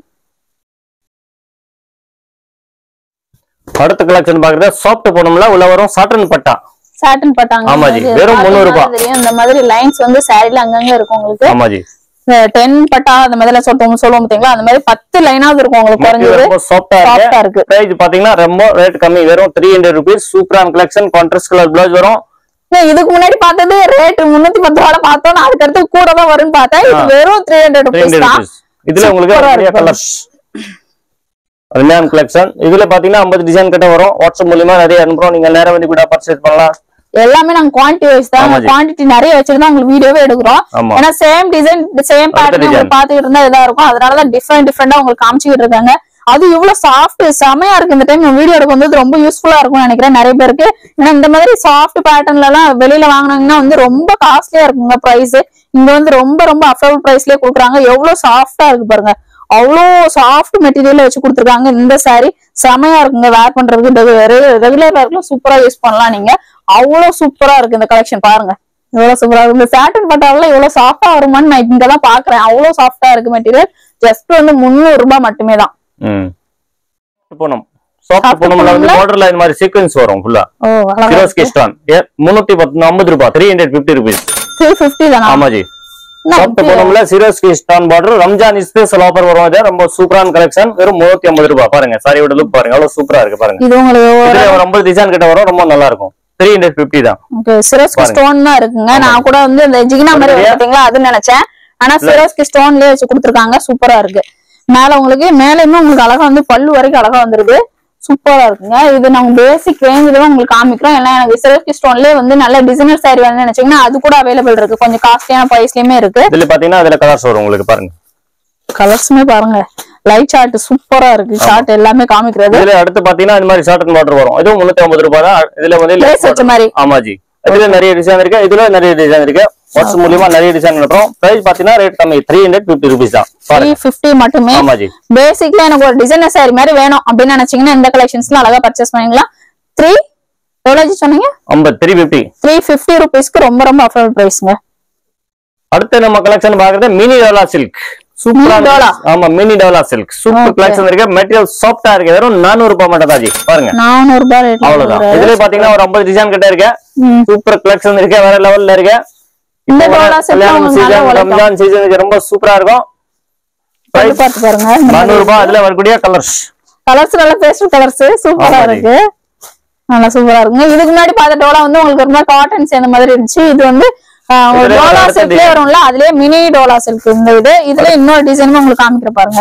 அடுத்த கலெக்ஷன் பாக்குறது சாஃப்ட் போனோம்ல உள்ள வரும் சாட்டன் பட்டா. சாட்டன் பட்டாங்க. ஆமா ஜி. வெறும் முன்னூறு ரூபாய். இந்த மாதிரி லைன்ஸ் வந்து சாரில அங்கங்க இருக்கும் உங்களுக்கு. ஆமா ஜி. டென் பட்டா அந்த மாதிரி சொல்லுவோம் சொல்லுவோம் பாத்தீங்களா, அந்த மாதிரி பத்து லைனாவது இருக்கும் உங்களுக்கு. குறைஞ்சது சாஃப்ட்டா இருக்கு. பிரைஸ் பாத்தீங்கன்னா ரொம்ப ரேட் கம்மி. வெறும் த்ரீ ஹண்ட்ரட் ருபீஸ். சூப்பரான கலெக்ஷன். கான்ட்ராஸ்ட் கலர் பிளவுஸ் வரும். இதுக்கு முன்னாடி பார்த்தது ரேட் முன்னூத்தி பத்து ரூபாய் பார்த்தோம். அதுக்கு அடுத்து கூட தான் வரும்னு பார்த்தேன். இது வெறும் த்ரீ ஹண்ட்ரட் ருபீஸ் தான். இதுல உங்களுக்கு நிறைய கலர்ஸ் அருமையான கலெக்ஷன். இதுல பாத்தீங்கன்னா ஐம்பது டிசைன் கிட்ட வரும். வாட்ஸ்அப் மூலமா நிறைய அனுப்புறோம். நீங்க நேரா வந்து கூட பர்ச்சேஸ் பண்ணலாம். எல்லாமே நாங்க குவான்டிட்டி வைஸ் தான். குவான்டிட்டி நிறைய வச்சிருந்தா உங்களுக்கு வீடியோவே எடுக்கிறோம். ஏன்னா சேம் டிசைன் சேம் பேட்டர்ன் உங்களுக்கு பாத்துக்கிட்டு இருந்தா இதா இருக்கும். அதனாலதான் டிஃப்ரெண்ட் டிஃப்ரெண்டா உங்களுக்கு காமிச்சுக்கிட்டு இருக்காங்க. அது இவ்வளவு சாஃப்ட் செமையா இருக்கு. இந்த டைம் வீடியோ எடுக்கும் போது ரொம்ப யூஸ்ஃபுல்லா இருக்கும்னு நினைக்கிறேன் நிறைய பேருக்கு. ஏன்னா இந்த மாதிரி சாஃப்ட் பேட்டர்ன்ல எல்லாம் வெளியில வாங்கினாங்கன்னா வந்து ரொம்ப காஸ்ட்லியா இருக்குங்க பிரைஸ். இங்க வந்து ரொம்ப ரொம்ப அஃபோர்டபுள் பிரைஸ்லயே கொடுக்குறாங்க. எவ்வளவு சாஃப்டா இருக்கு பாருங்க. அவ்வளோ சாஃப்ட் மெட்டீரியல் வச்சு கொடுத்துருக்காங்க. இந்த சாரி செமையா இருக்குங்க. வேர் பண்றதுக்கு ரெகுலர் வேர்க்கும் சூப்பரா யூஸ் பண்ணலாம் நீங்க. அவ்வளவு சூப்பரா இருக்கு இந்த கலெக்ஷன். பாருங்க எவ்வளவு சூப்பரா இருக்கு. இந்த சாட்டன் பட்டால இவ்வளவு சாஃப்டா வருமான்னு நான் இங்கதான் பாக்குறேன். அவ்வளவு சாஃப்டா இருக்கு மெட்டீரியல். ஜஸ்ட் வந்து முன்னூறு ரூபாய் மட்டுமே தான். பூனம் சாஃப்ட் பூனம்ல வந்து பார்டர்ல இந்த மாதிரி சீக்வென்ஸ் வரும் ஃபுல்லா. ஓ அழகா சிரோஸ்கி ஸ்டோன் முன்னூத்தி ஐம்பது ரூபாய் three hundred fifty rupees. Three fifty தானா? ஆமா ஜி. சாஃப்ட் பூனம்ல Swarovski stone border Ramzan special offer வரும். இது ரொம்ப சூப்பரான கலெக்ஷன். வெறும் முன்னூத்தி ஐம்பது ரூபாய். பாருங்க சாரியோட லுக் பாருங்க எவ்வளவு சூப்பரா இருக்கு பாருங்க. இது உங்களுக்கு ஒரு ஐம்பது டிசைன் கிட்ட வரும். ரொம்ப நல்லா இருக்கும். த்ரீ ஹண்ட்ரட் பிப்டி தான். ஓகே சிரோஸ்கி ஸ்டோன் தான் இருக்குங்க. நான் கூட வந்து இந்த ஜிகினா மாதிரி பாத்தீங்களா அது நினைச்சேன். ஆனா சிரோஸ்கி ஸ்டோன்லயே வச்சு கொடுத்துருக்காங்க. சூப்பரா இருக்கு. மேல உங்களுக்கு மேலயுமே உங்களுக்கு அழகா வந்து பல்லு வரைக்கும் அழகா வந்துருது. சூப்பரா இருக்குங்க. இது நாங்க பேசிக் ரேஞ்சில உங்களுக்கு காமிக்கிறோம். ஏன்னா எனக்கு சிரோஸ்கி ஸ்டோன்லயே வந்து நல்ல டிசைனர் சாரி வேணும்னு நினைச்சீங்கன்னா அது கூட அவைலபிள் இருக்கு. கொஞ்சம் காஸ்ட்லியான பிரைஸ்லயுமே இருக்கு. இதுல பாத்தீங்கன்னா அதுல கலர்ஸ் வரும் உங்களுக்கு பாருங்க. கலர்ஸ்மே பாருங்க லைட் சார்ட் சூப்பரா இருக்கு. சார்ட் எல்லாமே காமிக்கிறது. இதுல அடுத்து பாத்தீங்கன்னா இந்த மாதிரி ஷார்ட் அண்ட் பார்டர் வரும். இதுவும் முன்னூத்தி ஐம்பது ரூபாய் தான். இதுல வந்து லேஸ் வச்ச மாதிரி. ஆமா ஜி. இதுல நிறைய டிசைன் இருக்கு. இதுல நிறைய டிசைன் இருக்கு. வாட்ஸ்அப் மூலமா நிறைய டிசைன் அனுப்புறோம். பிரைஸ் பாத்தீங்கன்னா ரேட் கம்மி த்ரீ ஹண்ட்ரட் பிப்டி ருபீஸ் தான். த்ரீ ஃபிஃப்டி மட்டுமே. ஆமா ஜி. பேசிக்ல எனக்கு ஒரு டிசைனர் சாரி மாதிரி வேணும் அப்படின்னு நினைச்சீங்கன்னா இந்த கலெக்ஷன்ஸ்ல அழகா பர்ச்சேஸ் பண்ணிக்கலாம். த்ரீ எவ்வளவு சொன்னீங்க? ஐம்பது த்ரீ பிப்டி த்ரீ ஃபிஃப்டி ருபீஸ்க்கு ரொம்ப ரொம்ப அஃபோர்டபுள் பிரைஸ்ங்க. அடுத்து நம்ம கலெக்ஷன் பாக்குறது மினி டோலா சில்க். சூப்பரா. ஆமா mini Dola silk super collection இருக்கு. மெட்டீரியல் சாஃப்டா இருக்கு. வெறும் நானூறு ரூபாய் மட்டும் தான் ஜி. பாருங்க நானூறு ரூபாய் ரேட். அவ்வளவுதான். இதுல பாத்தீங்கன்னா ஒரு ஐம்பது டிசைன் கிட்ட இருக்கு. சூப்பர் கலெக்ஷன் இருக்கு. வேற லெவல்ல இருக்கு. இந்த டோலா சில்க் ரம்ஜான் சீசனுக்கு ரொம்ப சூப்பரா இருக்கும். பிரைஸ் பார்த்து பாருங்க. நானூறு ரூபாய். அதுல வரக்கூடிய கலர்ஸ் கலர்ஸ் நல்ல பேஸ்டல் கலர்ஸ் சூப்பரா இருக்கு. நல்லா சூப்பரா இருக்குங்க. இதுக்கு முன்னாடி பார்த்த டோலா வந்து உங்களுக்கு ஒரு மாதிரி காட்டன் சேர்ந்த மாதிரி இருந்துச்சு. இது வந்து டோலா சில்க்லயே வரும்ல அதுலயே மினி டோலா சில்க் இந்த இது. இதுல இன்னொரு டிசைனும் உங்களுக்கு காமிக்கிற பாருங்க.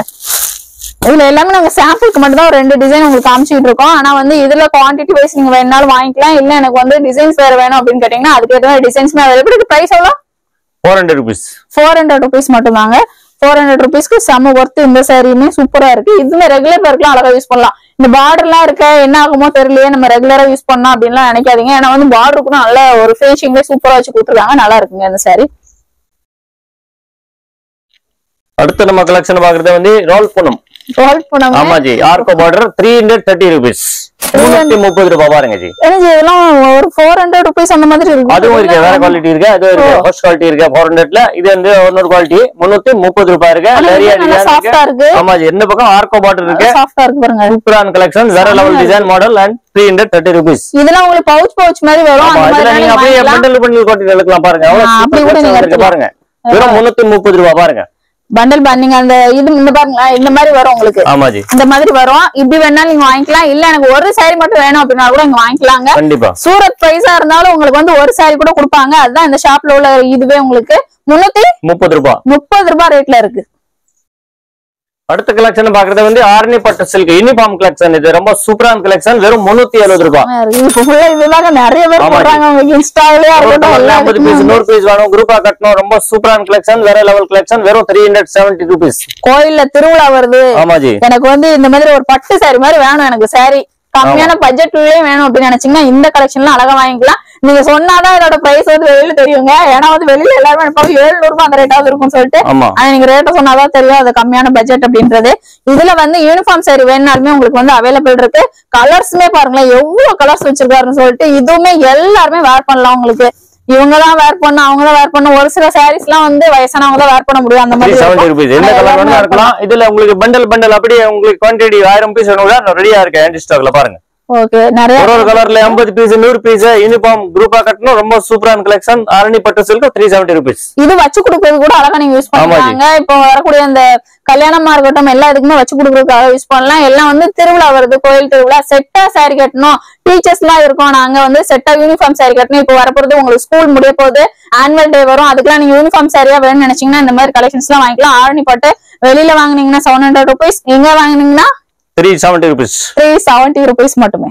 இதுல எல்லாமே நாங்க சாம்பிளுக்கு மட்டும் தான் ஒரு ரெண்டு டிசைன் உங்களுக்கு காமிச்சிட்டு இருக்கோம். ஆனா வந்து இதுல குவான்டிட்டி வைஸ் நீங்க வேணாலும் வாங்கிக்கலாம். இல்ல எனக்கு வந்து டிசைன்ஸ் வேற வேணும் அப்படின்னு கேட்டீங்கன்னா அதுக்கு ஏற்ற டிசைன்ஸ்மே அவைலபிள். இது பிரைஸ் எவ்வளவு? Four hundred rupees. Four hundred rupees மட்டும் தாங்க. ஃபோர் ஹண்ட்ரட் ருபீஸ்க்கு செம்ம ஒர்த்து. இந்த சாரியுமே சூப்பரா இருக்கு. இதுமே ரெகுலர் பேருக்குலாம் அழகா யூஸ் பண்ணலாம். இந்த பார்டர் எல்லாம் இருக்க என்ன ஆகுமோ தெரியலையே நம்ம ரெகுலரா யூஸ் பண்ணலாம் அப்படின்லாம் நினைக்காதீங்க. ஏன்னா வந்து பார்டருக்கு நல்ல ஒரு ஃபினிஷிங்ல சூப்பரா வச்சு கொடுத்துருக்காங்க. நல்லா இருக்குங்க இந்த சாரி. அடுத்து நம்ம கலெக்ஷன் பாக்குறது வந்து ரோல் பூனம். ரோல் பூனம். ஆமா ஜி. ஆர்கோ border three hundred thirty rupees. முன்னூத்தி முப்பது ரூபாய் பாருங்க ஜி. இதெல்லாம் ஒரு ஃபோர் ஹண்ட்ரட் ருபீஸ் அந்த மாதிரி இருக்கு. அதுவும் இருக்கு. வேற குவாலிட்டி இருக்கு. அது இருக்கு. ஃபர்ஸ்ட் குவாலிட்டி இருக்கு ஃபோர் ஹண்ட்ரட்ல. இது வந்து இன்னொரு குவாலிட்டி முன்னூத்தி முப்பது ரூபாய் இருக்கு. நிறைய டிசைன் இருக்கு. ஆமா ஜி. இந்த பக்கம் ஆர்கோ பார்டர் இருக்கு. சாஃப்ட்டா இருக்கு பாருங்க. சூப்பரான கலெக்ஷன். வேற level design model and three hundred thirty rupees. இதெல்லாம் உங்களுக்கு பவுச் பவுச் மாதிரி வரும். அந்த மாதிரி நீங்க அப்படியே பண்டல் பண்டல் கோட்டி எடுக்கலாம் பாருங்க. அப்படி கூட நீங்க எடுத்து பாருங்க. வெறும் முன்னூத்தி முப்பது ரூபாய் பாருங்க. பண்டல் பண்ணீங்க அந்த இது இந்த பாருங்க இந்த மாதிரி வரும் உங்களுக்கு. ஆமா ஜி. இந்த மாதிரி வரும். இப்படி வேணாலும் நீங்க வாங்கிக்கலாம். இல்ல எனக்கு ஒரு சாரி மட்டும் வேணும் அப்படின்னா கூட நீங்க வாங்கிக்கலாங்க. கண்டிப்பா. சூரத் பிரைஸா இருந்தாலும் உங்களுக்கு வந்து ஒரு சாரி கூட கொடுப்பாங்க. அதுதான் இந்த ஷாப்ல உள்ள இதுவே உங்களுக்கு முன்னூத்தி முப்பது ரூபாய் முப்பது ரூபாய் ரேட்ல இருக்கு. அடுத்த கலெக்ஷன் பாக்குறது வந்து ஆரணி பட்டு சில்க் யூனிஃபார்ம் கலெக்ஷன். இது ரொம்ப சூப்பரான கலெக்ஷன். வெறும் முன்னூத்தி எழுபது ரூபாய். இதுதான் நிறைய பேர் போடுறாங்க உங்களுக்கு இன்ஸ்டாலயே. ஐம்பது பீஸ் நூறு பீஸ் வேணும் குரூப்பா கட்டணும். ரொம்ப சூப்பரான கலெக்ஷன். வேற லெவல் கலெக்ஷன். வெறும் த்ரீ ஹண்ட்ரட் செவன்டி ருபீஸ். கோயில்ல திருவிழா வருது. ஆமா ஜி. எனக்கு வந்து இந்த மாதிரி ஒரு பட்டு சாரி மாதிரி வேணும். எனக்கு சாரி கம்மியான பட்ஜெட்லயும் வேணும் அப்படின்னு நினைச்சீங்கன்னா இந்த கலெக்ஷன்ல அழகா வாங்கிக்கலாம். நீங்க சொன்னாதான் இதோட பிரைஸ் வந்து வெளியில தெரியுங்க. ஏன்னா வந்து வெளியில எல்லாருமே எழுநூறு ரூபாய் அந்த ரேட்டாவது இருக்கும்னு சொல்லிட்டு ஆனா நீங்க ரேட்ட சொன்னாதான் தெரியும் அது கம்மியான பட்ஜெட் அப்படின்றது. இதுல வந்து யூனிஃபார்ம் சாரி வேணுனாலுமே உங்களுக்கு வந்து அவைலபிள் இருக்கு. கலர்ஸ்மே பாருங்களேன் எவ்வளவு கலர்ஸ் வச்சிருக்காருன்னு சொல்லிட்டு. இதுவுமே எல்லாருமே வேர் பண்ணலாம். உங்களுக்கு இவங்கதான் வேர் பண்ண அவங்கதான் வேர் பண்ண. ஒரு சில சாரீஸ் எல்லாம் வந்து வயசானவங்க தான் வேர் பண்ண முடியும். அந்த மாதிரி எந்த கலர் வேணா இருக்கலாம். இதுல உங்களுக்கு பண்டல் பண்டல் அப்படியே உங்களுக்கு குவான்டிட்டி ஆயிரம் பீஸ் ரெடியா இருக்கு ஹேண்ட் ஸ்டாக்ல பாருங்க. ஓகே நிறைய ஒரு கலர்ல ஐம்பது பீஸ் நூறு பீஸ் யூனிஃபார்ம் குரூப்பா கட்டணும். ரொம்ப சூப்பரான கலெக்ஷன். ஆரணி பட்டு சில்க் த்ரீ செவன்டி ருபீஸ். இது வச்சு கொடுக்கறது கூட அழகா நீங்க யூஸ் பண்ணுவாங்க. இப்போ வரக்கூடிய அந்த கல்யாணமா இருக்கட்டும் எல்லா இதுக்குமே வச்சு கொடுக்கறதுக்காக யூஸ் பண்ணலாம். எல்லாம் வந்து திருவிழா வருது கோயில் திருவிழா செட்டா சாரி கட்டணும். டீச்சர்ஸ் எல்லாம் இருக்கோம் நாங்க வந்து செட்டா யூனிஃபார்ம் சாரி கட்டணும். இப்போ வரப்போறது உங்களுக்கு ஸ்கூல் முடிய போகுது ஆனுவல் டே வரும். அதுக்கெல்லாம் நீங்க யூனிஃபார்ம் சாரியா வேணும்னு நினைச்சீங்கன்னா இந்த மாதிரி கலெக்ஷன்ஸ் எல்லாம் வாங்கிக்கலாம். ஆரணி பட்டு வெளியில வாங்கினீங்கன்னா செவன் ஹண்ட்ரட் ருபீஸ். எங்க வாங்கினீங்கன்னா three seventy rupees. Three seventy rupees மட்டுமே.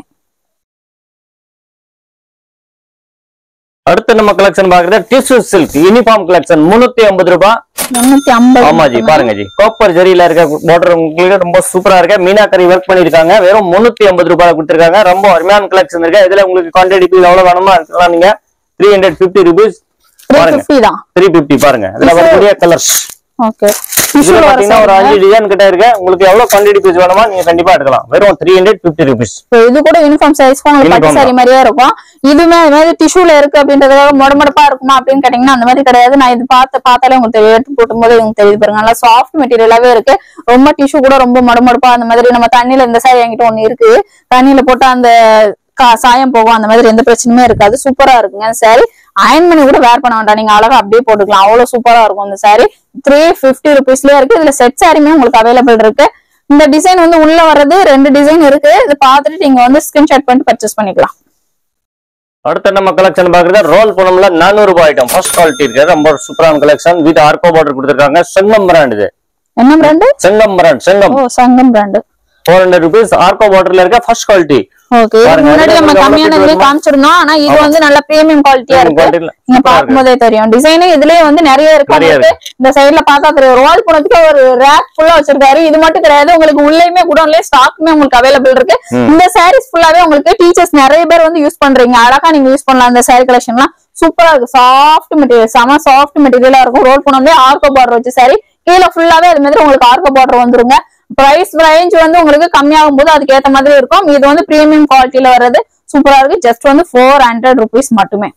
அடுத்து நம்ம கலெக்ஷன் பாக்குறது டிஷ்யூ சில்க் யூனிஃபார்ம் கலெக்ஷன் முன்னூத்தி ஐம்பது ரூபாய். முன்னூத்தி ஐம்பது. ஆமா ஜி. பாருங்க ஜி. காப்பர் ஜரியில இருக்க பார்டர் உங்களுக்கு ரொம்ப சூப்பரா இருக்கு. மீனாக்கரி ஒர்க் பண்ணிருக்காங்க. வெறும் முன்னூத்தி ஐம்பது ரூபாய் கொடுத்திருக்காங்க. ரொம்ப அருமையான கலெக்ஷன் இருக்கு. இதுல உங்களுக்கு குவான்டிட்டி பீஸ் எவ்வளவு வேணுமா இருக்கலாம். நீங்க three hundred fifty rupees. Three fifty பாருங்க. இதுல வரக்கூடிய கலர்ஸ் ஓகே இதுல பாத்தீங்கன்னா ஒரு அஞ்சு டிசைன் கிட்ட இருக்கு. உங்களுக்கு எவ்வளவு குவாண்டிட்டி பீஸ் வேணுமா நீங்க கண்டிப்பா எடுக்கலாம். வெறும் த்ரீ ஹண்ட்ரட் பிப்டி ருபீஸ். இது கூட யூனிஃபார்ம் சைஸ் உங்களுக்கு பட்டு சாரி மாதிரியே இருக்கும். இதுமே அது மாதிரி டிஷ்யூல இருக்கு அப்படின்றதுக்காக மொடமொடப்பா இருக்குமா அப்படின்னு கேட்டீங்கன்னா அந்த மாதிரி கிடையாது. நான் இது பார்த்து பார்த்தாலே உங்களுக்கு தெரியும், எடுத்து போட்டும் போது உங்களுக்கு தெரியுது பாருங்க. நல்லா சாஃப்ட் மெட்டீரியலாவே இருக்கு. ரொம்ப டிஷ்யூ கூட ரொம்ப மொடமொடப்பா அந்த மாதிரி நம்ம தண்ணியில இந்த சாரி என்கிட்ட ஒண்ணு இருக்கு, தண்ணியில போட்டா அந்த சாயம் போகும், அந்த மாதிரி எந்த பிரச்சனையுமே இருக்காது. சூப்பரா இருக்குங்க சாரி. அயன் பண்ணி கூட வேர் பண்ண வேண்டாம், நீங்க அழகா அப்படியே போட்டுக்கலாம். அவ்வளவு சூப்பரா இருக்கும் இந்த சாரி. த்ரீ பிப்டி ருபீஸ்லயே இருக்கு. இதுல செட் சாரியுமே உங்களுக்கு அவைலபிள் இருக்கு. இந்த டிசைன் வந்து உள்ள வர்றது ரெண்டு டிசைன் இருக்கு. இது பார்த்துட்டு நீங்க வந்து ஸ்கிரீன்ஷாட் பண்ணிட்டு பர்ச்சேஸ் பண்ணிக்கலாம். அடுத்த நம்ம கலெக்ஷன் பாக்குறது ரோல் பண்ணோம்ல நானூறு ரூபாய் ஐட்டம் ஃபர்ஸ்ட் குவாலிட்டி இருக்கு. ரொம்ப சூப்பரான கலெக்ஷன். வித் ஆர்கோ பார்டர் கொடுத்திருக்காங்க. சங்கம் பிராண்ட். இது என்ன பிராண்ட்? சங்கம் பிராண்ட். சங்கம். ஓ Sangam brand. four hundred rupees ஆர்கோ பார்டர்ல இருக்க ஃபர்ஸ்ட் குவாலிட்டி. ஓகே, முன்னாடி நம்ம கம்மியானதுலயே காமிச்சிருந்தோம். ஆனா இது வந்து நல்ல பிரீமியம் குவாலிட்டியா இருக்கு. நீங்க பாக்கும்போதே தெரியும். டிசைன் இதுலயே வந்து நிறைய இருக்கு. இந்த சைடுல பார்த்தா தெரியும். ரோல் பண்ணதுக்கு ஒரு ரேக் ஃபுல்லா வச்சிருக்காரு. இது மட்டும் கிடையாது, உங்களுக்கு உள்ளேயுமே குடோன்லயே ஸ்டாக்குமே உங்களுக்கு அவைலபிள் இருக்கு. இந்த சாரீஸ் ஃபுல்லாவே உங்களுக்கு டீச்சர்ஸ் நிறைய பேர் வந்து யூஸ் பண்றீங்க. அழகா நீங்க யூஸ் பண்ணலாம். இந்த சாரி கலெக்ஷன்லாம் சூப்பரா இருக்கு. சாஃப்ட் மெட்டீரியல், செம சாஃப்ட் மெட்டீரியலா இருக்கும். ரோல் பண்ணோம்லயே ஆர்கோ பார்டர் வச்சு சாரி கீழே ஃபுல்லாவே அது மாதிரி உங்களுக்கு ஆர்கோ பார்டர் வந்துருங்க. பிரைஸ் ரேஞ்ச் வந்து உங்களுக்கு கம்மியாகும் போது அதுக்கு ஏத்த மாதிரி இருக்கும். இது வந்து பிரீமியம் குவாலிட்டியில வர்றது சூப்பரா இருக்கு. ஜஸ்ட் வந்து ஃபோர் ஹண்ட்ரட் ருபீஸ் மட்டுமே.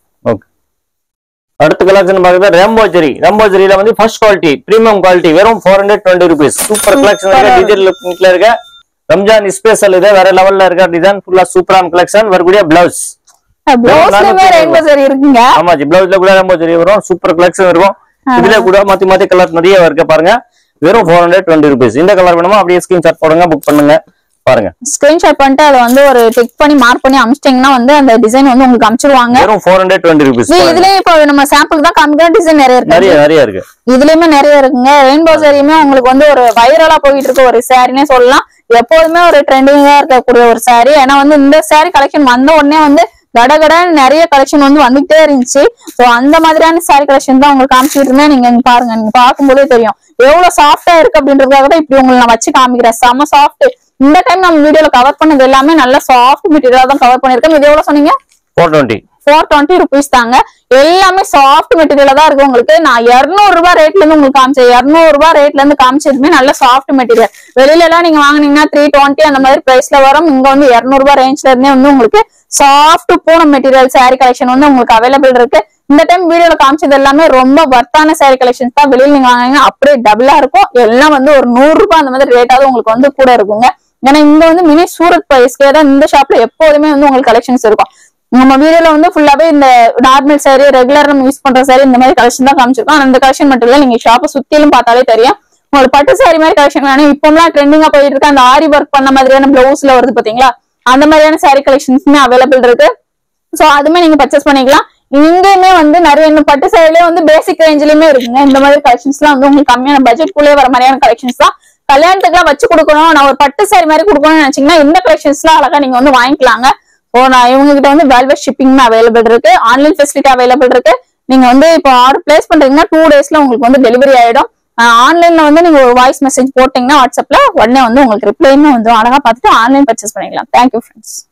அடுத்த கலெக்ஷன் பாக்குறது ரெம்போ ஜெரி. ரெம்போ ஜெரியில வந்து ஃபர்ஸ்ட் குவாலிட்டி பிரீமியம் குவாலிட்டி வெறும் four hundred twenty rupees. Super collection இருக்கு. டிஜிட்டல் லுக்ல இருக்க ரம்ஜான் ஸ்பெஷல் இது வேற லெவல்ல இருக்க டிசைன் ஃபுல்லா சூப்பரான கலெக்ஷன். வரக்கூடிய பிளவுஸ் பிளவுஸ்ல ரெம்போ ஜெரி இருக்குங்க. ஆமா ஜி, பிளவுஸ்ல கூட ரெம்போ ஜெரி வரும். சூப்பர் கலெக்ஷன் இருக்கும். இதுல கூட மாத்தி மாத்தி கலர் நிறைய இருக்கு பாருங்க. வெறும் ஃபோர் ஹண்ட்ரட் டுவெண்ட்டி ருபீஸ். இந்த கலர் வேணுமா அப்படியே ஸ்கிரீன்ஷாட் போடுங்க, புக் பண்ணுங்க. பாருங்க ஸ்கிரீன்ஷாட் பண்ணிட்டு அதை வந்து ஒரு டிக் பண்ணி மார்க் பண்ணி அமிச்சிட்டீங்கன்னா வந்து அந்த டிசைன் வந்து உங்களுக்கு அமிச்சிடுவாங்க. வெறும் ஃபோர் ஹண்ட்ரட் டுவெண்ட்டி ருபீஸ். இதுலயே இப்போ நம்ம சாம்பிள் தான் காமிக்கிற டிசைன் நிறைய இருக்கு. நிறைய நிறைய இருக்கு. இதுலயுமே நிறைய இருக்குங்க. ரெயின்போ சாரியுமே உங்களுக்கு வந்து ஒரு வைரலா போயிட்டு இருக்க ஒரு சாரினே சொல்லலாம். எப்போதுமே ஒரு ட்ரெண்டிங்கா இருக்கக்கூடிய ஒரு சாரி. ஏன்னா வந்து இந்த சாரி கலெக்ஷன் வந்த உடனே வந்து கடகட நிறைய கலெக்ஷன் வந்து வந்துகிட்டே இருந்துச்சு. சோ அந்த மாதிரியான சாரி கலெக்ஷன் தான் உங்களுக்கு காமிச்சிட்டு இருந்தேன். நீங்க பாருங்க, நீங்க பார்க்கும்போதே தெரியும் எவ்வளவு சாஃப்டா இருக்கு அப்படின்றதுக்காக தான் இப்படி உங்களுக்கு நான் வச்சு காமிக்கிறேன். செம சாஃப்ட். இந்த டைம் நம்ம வீடியோல கவர் பண்ணது எல்லாமே நல்ல சாஃப்ட் மெட்டீரியல் தான் கவர் பண்ணிருக்கேன். இது எவ்வளவு சொன்னீங்க? Four twenty. Four twenty rupees தாங்க. எல்லாமே சாஃப்ட் மெட்டீரியலா தான் இருக்கு. உங்களுக்கு நான் இருநூறு ரூபாய் ரேட்ல இருந்து உங்களுக்கு காமிச்சேன். இருநூறு ரூபாய் ரேட்ல இருந்து காமிச்சதுமே நல்ல சாஃப்ட் மெட்டீரியல். வெளியில எல்லாம் நீங்க வாங்குனீங்கன்னா த்ரீ டுவெண்ட்டி அந்த மாதிரி பிரைஸ்ல வரும். இங்க வந்து இருநூறு ரூபாய் ரேஞ்ச்ல இருந்தே வந்து உங்களுக்கு soft Poonam material sari collection வந்து உங்களுக்கு அவைலபிள் இருக்கு. இந்த டைம் வீடியோல காமிச்சது எல்லாமே ரொம்ப வர்த்தான சாரி கலெக்ஷன்ஸ் தான். வெளியில நீங்க வாங்கினீங்கன்னா அப்படியே டபுளா இருக்கும். எல்லாம் வந்து ஒரு நூறு ரூபாய் அந்த மாதிரி ரேட்டாவது உங்களுக்கு வந்து கூட இருக்குங்க. ஏன்னா இங்க வந்து மினி சூரத் பிரைஸ்க்கே தான் இந்த ஷாப்ல எப்போதுமே வந்து உங்களுக்கு கலெக்ஷன்ஸ் இருக்கும். நம்ம வீடியோல வந்து ஃபுல்லாவே இந்த நார்மல் சாரி, ரெகுலர் நம்ம யூஸ் பண்ற சாரி, இந்த மாதிரி கலெக்ஷன் தான் காமிச்சிருக்கோம். அந்த கலெக்ஷன் மட்டும் இல்ல, நீங்க ஷாப்பை சுத்திலும் பார்த்தாலே தெரியும். உங்களுக்கு பட்டு சாரி மாதிரி கலெக்ஷன் வேணும். இப்போலாம் ட்ரெண்டிங்கா போயிட்டு இருக்கு அந்த ஆரி ஒர்க் பண்ண மாதிரியான பிளவுஸ்ல வருது பாத்தீங்களா, அந்த மாதிரியான சாரி கலெக்ஷன்ஸ்மே அவைலபிள் இருக்கு. சோ அதுமே நீங்க பர்ச்சேஸ் பண்ணிக்கலாம். இங்கேயுமே வந்து நிறைய இன்னும் பட்டு சாரிலே வந்து பேசிக் ரேஞ்சிலுமே இருக்குங்க. இந்த மாதிரி கலெக்ஷன்ஸ் எல்லாம் வந்து உங்களுக்கு கம்மியான பட்ஜெட் குள்ளே வர மாதிரியான கலெக்ஷன்ஸ் தான். கல்யாணத்துக்கு எல்லாம் வச்சு கொடுக்கணும், நான் ஒரு பட்டு சாரி மாதிரி கொடுக்கணும்னு நினைச்சீங்கன்னா இந்த கலெக்ஷன்ஸ் எல்லாம் அழகா நீங்க வந்து வாங்கிக்கலாங்க. ஓ நான் இவங்க கிட்ட வந்து வெல்வெட் ஷிப்பிங் அவைலபிள் இருக்கு. ஆன்லைன் ஃபெசிலிட்டி அவைலபிள் இருக்கு. நீங்க வந்து இப்போ ஆர்டர் பிளேஸ் பண்றீங்கன்னா டூ டேஸ்ல உங்களுக்கு வந்து டெலிவரி ஆயிடும். ஆன்லைன்ல வந்து நீங்க ஒரு வாய்ஸ் மெசேஜ் போட்டீங்கன்னா வாட்ஸ்அப்ல உடனே வந்து உங்களுக்கு ரிப்ளைன்னு வந்து அழகா பார்த்துட்டு ஆன்லைன் பர்ச்சேஸ் பண்ணிக்கலாம். Thank you friends.